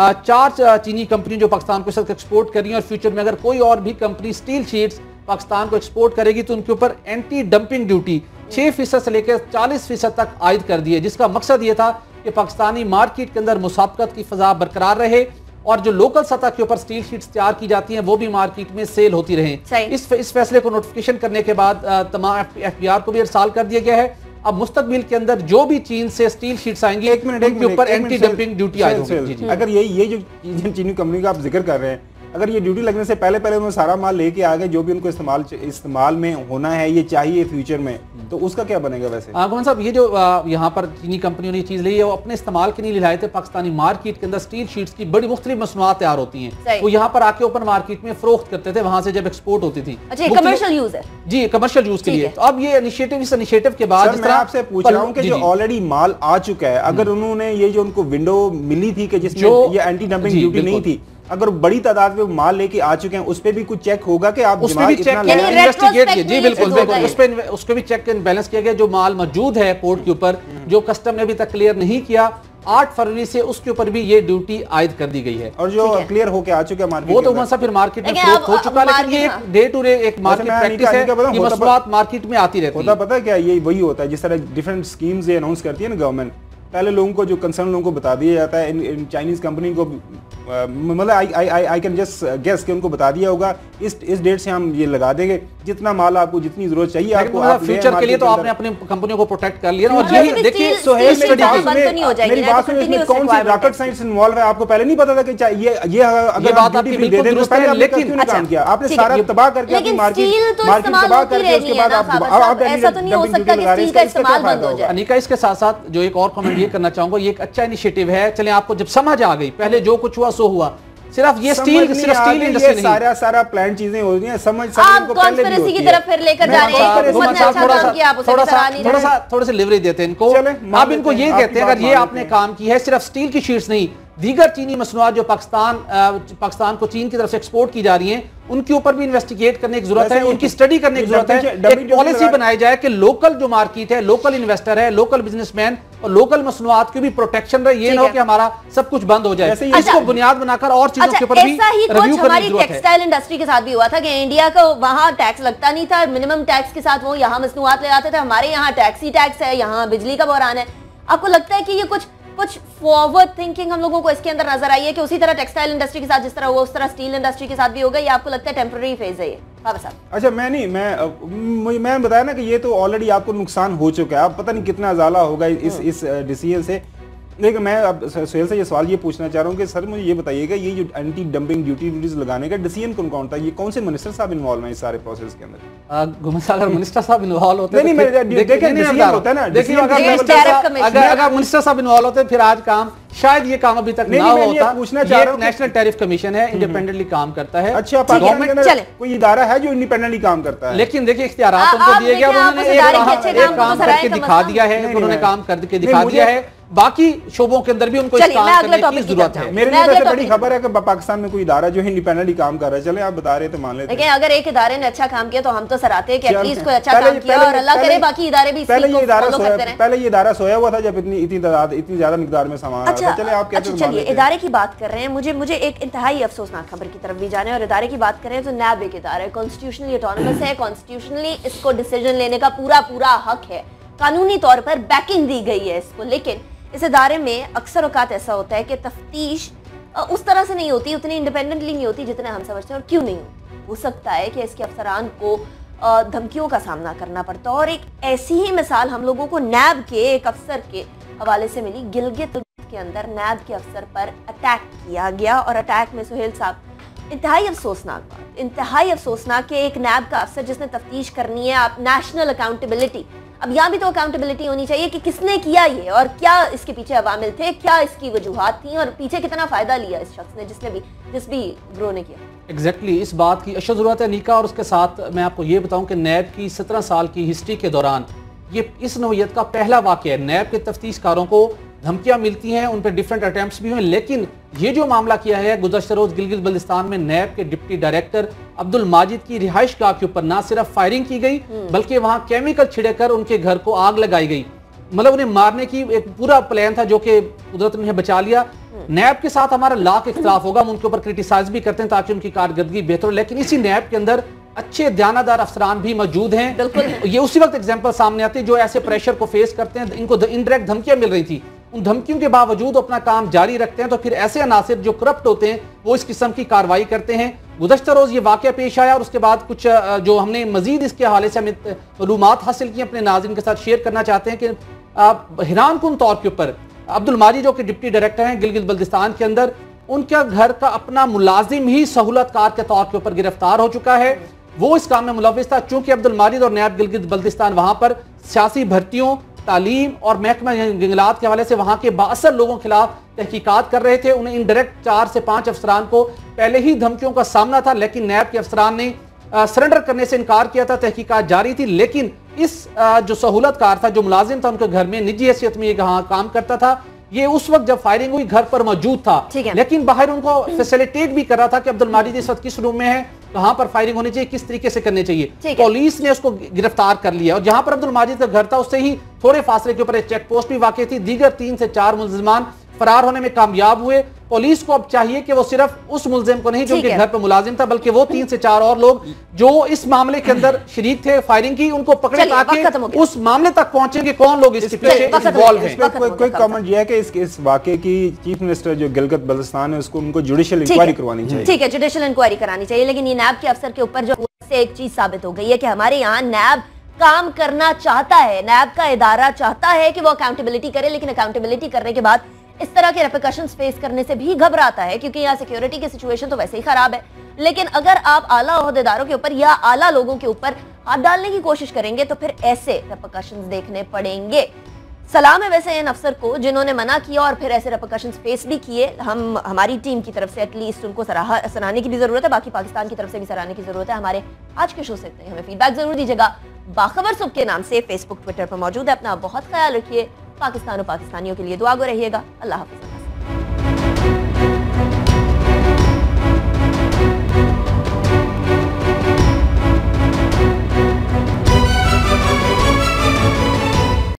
चार चीनी कंपनी जो पाकिस्तान को साथ एक्सपोर्ट कर रही हैं और फ्यूचर में अगर कोई और भी कंपनी स्टील शीट्स पाकिस्तान को एक्सपोर्ट करेगी तो उनके ऊपर एंटी डंपिंग ड्यूटी छः फीसद से लेकर चालीस फीसद तक आयद कर दी है, जिसका मकसद ये था कि पाकिस्तानी मार्केट के अंदर मुसाबकत की फजा बरकरार रहे और जो लोकल सतह के ऊपर स्टील शीट्स तैयार की जाती हैं वो भी मार्केट में सेल होती रहे। इस इस फैसले को नोटिफिकेशन करने के बाद तमाम एफ बी आर को भी इरसाल कर दिया गया है। अब मुस्तकबिल के अंदर जो भी चीन से स्टील शीट्स आएंगी एक मिनट उनके ऊपर एंटी डंपिंग ड्यूटी आएगी। अगर ये ये जो चीनी कंपनी का आप जिक्र कर रहे हैं, अगर ये ड्यूटी लगने से पहले पहले उन्होंने सारा माल लेके आ गए जो भी उनको इस्तेमाल इस्तेमाल में होना है, ये चाहिए फ्यूचर में, तो उसका क्या बनेगा? वैसे गुमान साहब, ये जो यहाँ पर चीनी कंपनियों ने चीज ली है वो अपने इस्तेमाल के लिए लाए थे। पाकिस्तानी मार्केट के अंदर स्टील शीट्स की बड़ी मुख्तलिफ मसनूआत तैयार होती हैं, वो यहाँ पर आके ओपन मार्केट में फरोख्त करते थे, वहां से जब एक्सपोर्ट होती थी। अच्छा, कमर्शियल यूज है? जी, कमर्शियल यूज के लिए। तो अब ये इनिशिएटिव इस इनिशिएटिव के बाद मैं आपसे पूछ रहा हूँ कि जो ऑलरेडी माल आ चुका है, अगर उन्होंने ये जो उनको विंडो मिली थी कि जिसमें ये एंटी डंपिंग ड्यूटी नहीं थी, अगर बड़ी तादाद में माल लेके आ चुके हैं, उस पे भी कुछ चेक होगा कि आप उसमें भी चेक इन्वेस्टिगेट किया? जी बिल्कुल बिल्कुल, उस पे उसको भी चेक एंड बैलेंस किया गया। जो माल मौजूद है पोर्ट के ऊपर जो कस्टम ने अभी तक क्लियर नहीं किया, आठ फरवरी से उसके ऊपर भी ये ड्यूटी आयद कर दी गई है और जो क्लियर होके आ चुका है मार्केट वो तो उनसा फिर मार्केट में फ्लोट हो चुका, लेकिन ये एक डे टू डे एक मार्केट प्रैक्टिस है कि मसनूआत मार्केट में आती रहती है। होता पता है क्या, ये वही होता है जिस तरह डिफरेंट स्कीम्स ये अनाउंस करती है ना गवर्नमेंट, पहले लोगों को जो कंसर्न लोगों को बता दिया जाता है, इन, इन चाइनीज कंपनी को मतलब I I I I can just guess कि उनको बता दिया होगा इस इस डेट से हम ये लगा देंगे, जितना माल आपको जितनी जरूरत चाहिए आपको आप फ्यूचर के लिए तो आपने अपनी कंपनियों को प्रोटेक्ट कर लिया। और यही देखिए सोहेल मेरी बात सुनिए, कौन सी रॉकेट साइंस इन्वॉल्व है, आपको पहले नहीं पता था कि ये ये अगर बात आपकी बिल्कुल दुरुस्त है, लेकिन काम किया आपने सारा तबाह करके अपनी मार्केट मार्केट तबाह करके उसके बाद आप ऐसा तो नहीं हो सकता कि स्टील का इस्तेमाल बंद हो जाए। अनिका, इसके साथ साथ जो एक और कमेंट ये करना चाहूंगा, ये एक अच्छा इनिशिएटिव है। चले आपको जब समझ आ गई, पहले जो कुछ हुआ सो हुआ, सिर्फ ये स्टील सिर्फ स्टील इंडस्ट्री नहीं, सारा सारा प्लान चीजें होती हैं, समझ आप कॉन्स्पिरेसी की तरफ फिर लेकर जा रहे हैं। थोड़ा सा थोड़ा सा थोड़े से लिवरेज देते हैं इनको। आप इनको ये कहते हैं अगर ये आपने काम की है, सिर्फ स्टील की शीट्स नहीं, दीगर चीनी मसनूआत जो पाकिस्तान पाकिस्तान को चीन की तरफ से एक्सपोर्ट की जा रही हैं, उनकी ऊपर भी इन्वेस्टिगेट करने की जरूरत है, उनकी स्टडी करने की जरूरत है। एक पॉलिसी बनाई जाए कि लोकल जो मार्केट है, लोकल इन्वेस्टर है, लोकल बिजनेसमैन और लोकल मसनूआत की भी प्रोटेक्शन रहे। ये ना हो कि हमारा सब कुछ बंद हो जाए। इसको बुनियाद बनाकर और चीजों के ऊपर भी रिव्यू करने की जरूरत है। टेक्सटाइल इंडस्ट्री के साथ भी हुआ था कि इंडिया को वहां टैक्स लगता नहीं था, मिनिमम टैक्स के साथ वो यहाँ मसनूआत ले आते थे। हमारे यहाँ टैक्स ही टैक्स है, यहाँ बिजली का बहरान है। आपको लगता है कि ये कुछ कुछ फॉरवर्ड थिंकिंग हम लोगों को इसके अंदर नजर आई है कि उसी तरह टेक्सटाइल इंडस्ट्री के साथ जिस तरह वो उस तरह स्टील इंडस्ट्री के साथ भी होगा, या आपको लगता है टेम्पररी फेज है ये? बाबा साहब, अच्छा मैं नहीं मैं मैं बताया ना कि ये तो ऑलरेडी आपको नुकसान हो चुका है, आप पता नहीं कितना अजाला होगा इस इस डिसीजन से। लेकिन मैं अब सोहेल से ये सवाल ये पूछना चाह रहा हूँ कि सर मुझे ये बताइएगा, ये जो एंटी डंपिंग ड्यूटी ड्यूटीज लगाने का डिसीजन कौन कौन था, ये कौन से मिनिस्टर साहब इन्वॉल्व हैं इस सारे प्रोसेस के अंदर? अगर मिनिस्टर साहब इन्वॉल्व होते नहीं नहीं देखिए डिसीजन होता है ना, देखिए अगर अगर मिनिस्टर साहब इन्वॉल्व होते फिर आज काम शायद ये काम अभी तक ना होता। पूछना चाह रहा हूं, नेशनल टैरिफ कमीशन है, इंडिपेंडेंटली काम करता है। अच्छा, गवर्नमेंट कोई इदारा है जो इंडिपेंडेंटली काम करता है, लेकिन देखिए इख्तियारात उनको दिए गए, उन्होंने एक काम करके दिखा दिया है, उन्होंने काम करके दिखा दिया है। बाकी शोबों के अंदर भी उनको इस काम करने की जरूरत है। मेरे लिए तो बड़ी खबर है कि पाकिस्तान में कोई इदारा जो है इंडिपेंडेंटली काम कर रहा है। चले आप बता रहे थे, मान लेते हैं अगर एक इदारे ने अच्छा काम किया तो हम तो सराहते हैं कि एटलीस्ट कोई अच्छा काम किया, और अल्लाह करे बाकी इदारे भी पहले ये इदारा पहले ये इदारा सोया हुआ था जब इतनी इतनी तादाद इतनी ज्यादा मिकदार में सामान आया था। चले आप कहते हैं, चलिए इदारे की बात कर रहे हैं, मुझे मुझे एक इंतहाई अफसोसनाक खबर की तरफ भी जाना है। और इदारे की बात करें तो नैब एक इदारा है, कॉन्स्टिट्यूशनली ऑटोनमस है, कॉन्स्टिट्यूशनली इसको डिसीजन लेने का पूरा पूरा हक है, कानूनी तौर पर बैकिंग दी गई है इसको। लेकिन इस इदारे में अक्सर औकात ऐसा होता है कि तफ्तीश उस तरह से नहीं होती, उतनी इंडिपेंडेंटली नहीं होती जितने हम समझते हैं। और क्यों नहीं होती? हो सकता है कि इसके अफसरान को धमकियों का सामना करना पड़ता। और एक ऐसी ही मिसाल हम लोगों को नैब के एक अफसर के हवाले से मिली। गिलगित के अंदर नैब के अफसर पर अटैक किया गया, और अटैक में सुहेल साहब इंतहाई अफसोसनाक बात, इंतहाई अफसोसनाक कि एक नैब का अफसर जिसने तफ्तीश करनी है, आप नेशनल अकाउंटेबिलिटी, अब यहाँ भी तो अकाउंटेबिलिटी होनी चाहिए कि किसने किया ये और क्या इसके पीछे अवामिल थे, क्या इसकी वजूहात थी, और पीछे कितना फायदा लिया इस शख्स ने जिसने भी जिस भी ग्रो ने किया। एग्जैक्टली exactly, इस बात की अशद जरूरत है निका। और उसके साथ मैं आपको ये बताऊं कि नैब की सत्रह साल की हिस्ट्री के दौरान ये इस नौयत का पहला वाक़या है। नैब के तफ्तीशकारों को धमकियां मिलती हैं, उन पर डिफरेंट अटैम्प्ट्स भी हुए, लेकिन ये जो मामला किया है गुज़श्ता रोज गिलगित बल्तिस्तान में नैब के डिप्टी डायरेक्टर अब्दुल माजिद की रिहाइश गाह के ऊपर ना सिर्फ फायरिंग की गई बल्कि वहां केमिकल छिड़कर उनके घर को आग लगाई गई। मतलब उन्हें मारने की एक पूरा प्लान था जो कि कुदरत ने उन्हें बचा लिया। नैब के साथ हमारा लाख इख्तिलाफ होगा, हम उनके ऊपर क्रिटिसाइज भी करते हैं ताकि उनकी कारकर्दगी बेहतर हो, लेकिन इसी नैब के अंदर अच्छे ध्यानदार अफसरान भी मौजूद हैं। बिल्कुल ये उसी वक्त एग्जांपल सामने आती है जो ऐसे प्रेशर को फेस करते हैं, इनको इनडायरेक्ट धमकियां मिल रही थी, उन धमकियों के बावजूद अपना काम जारी रखते हैं। तो फिर ऐसे अनासिर जो करप्ट होते हैं वो इस किस्म की कार्रवाई करते हैं। गुज़श्ता रोज ये वाकया पेश आया और उसके बाद कुछ जो हमने मजीद इसके हवाले से हमें मालूमात हासिल की अपने नाज़रीन के साथ शेयर करना चाहते हैं कि हैरान कुन तौर के ऊपर अब्दुल माजिद जो कि डिप्टी डायरेक्टर हैं गिलगित बल्तिस्तान के अंदर, उनका घर का अपना मुलाजिम ही सहूलतकार के तौर के ऊपर गिरफ्तार हो चुका है। वो इस काम में मुलविस था। चूंकि अब्दुल माजिद और नैब गिलगित बल्तिस्तान वहां पर सियासी भर्तियों, तालीम और महकमा जंगलात के हवाले से वहां के बासर लोगों के खिलाफ तहकीकात कर रहे थे। उन्हें इनडायरेक्ट चार से पांच अफसरान को पहले ही धमकियों का सामना था, लेकिन नैब के अफसरान ने सरेंडर करने से इनकार किया था। तहकीकात जारी थी, लेकिन इस आ, जो सहूलतकार था, जो मुलाजिम था उनके घर में निजी हैसियत में ये काम करता था, ये उस वक्त जब फायरिंग हुई घर पर मौजूद था, लेकिन बाहर उनको फैसिलिटेट भी कर रहा था कि अब्दुल माजिद इस वक्त किस रूम में है, कहां पर फायरिंग होनी चाहिए, किस तरीके से करनी चाहिए। पुलिस ने उसको गिरफ्तार कर लिया और जहां पर अब्दुल माजिद का घर था उससे ही थोड़े फासले के ऊपर एक चेक पोस्ट भी वाकई थी। दीगर तीन से चार मुलजिमान फरार होने में कामयाब हुए। पुलिस को अब चाहिए कि वो सिर्फ उस मुलजिम को नहीं जो उनके घर पर मुलाजिम था, बल्कि वो तीन से चार और लोग जो इस मामले के अंदर शरीक थे फायरिंग की, उनको पकड़े ताकि उस मामले तक पहुंचे कि कौन लोग इसके पीछे इन्वॉल्व हैं। कोई कमेंट यह है कि इस, इस वाकये की चीफ मिनिस्टर जो गिलगित बल्तिस्तान है उसको उनको जुडिशियल इंक्वायरी करवानी चाहिए। ठीक है, जुडिशियल इंक्वायरी करानी चाहिए, लेकिन ये नैब के अफसर के ऊपर जो से एक चीज साबित हो गई है कि हमारे यहाँ नैब काम करना चाहता है, नैब का इदारा चाहता है कि वो अकाउंटेबिलिटी करे, लेकिन अकाउंटेबिलिटी करने के बाद इस तरह के रेपरकशंस फेस करने से भी घबराता है, क्योंकि यहाँ सिक्योरिटी की सिचुएशन तो वैसे ही खराब है। लेकिन अगर आप आला ओहदेदारों के ऊपर या आला लोगों के ऊपर हाथ डालने की कोशिश करेंगे तो फिर ऐसे रेपरकशंस देखने पड़ेंगे। सलाम है वैसे इन अफसर को जिन्होंने मना किया और फिर ऐसे रेपरकशंस फेस भी किए। हम हमारी टीम की तरफ से एटलीस्ट उनको सराहा सराहने की भी जरूरत है, बाकी पाकिस्तान की तरफ से भी सराहने की जरूरत है। हमारे आज के शो से इतना ही, हमें फीडबैक जरूर दीजिएगा। बाखबर सुबह के नाम से फेसबुक ट्विटर पर मौजूद है। अपना बहुत ख्याल रखिए। पाकिस्तान और पाकिस्तानियों के लिए दुआ गो रहिएगा। अल्लाह हाफिज़।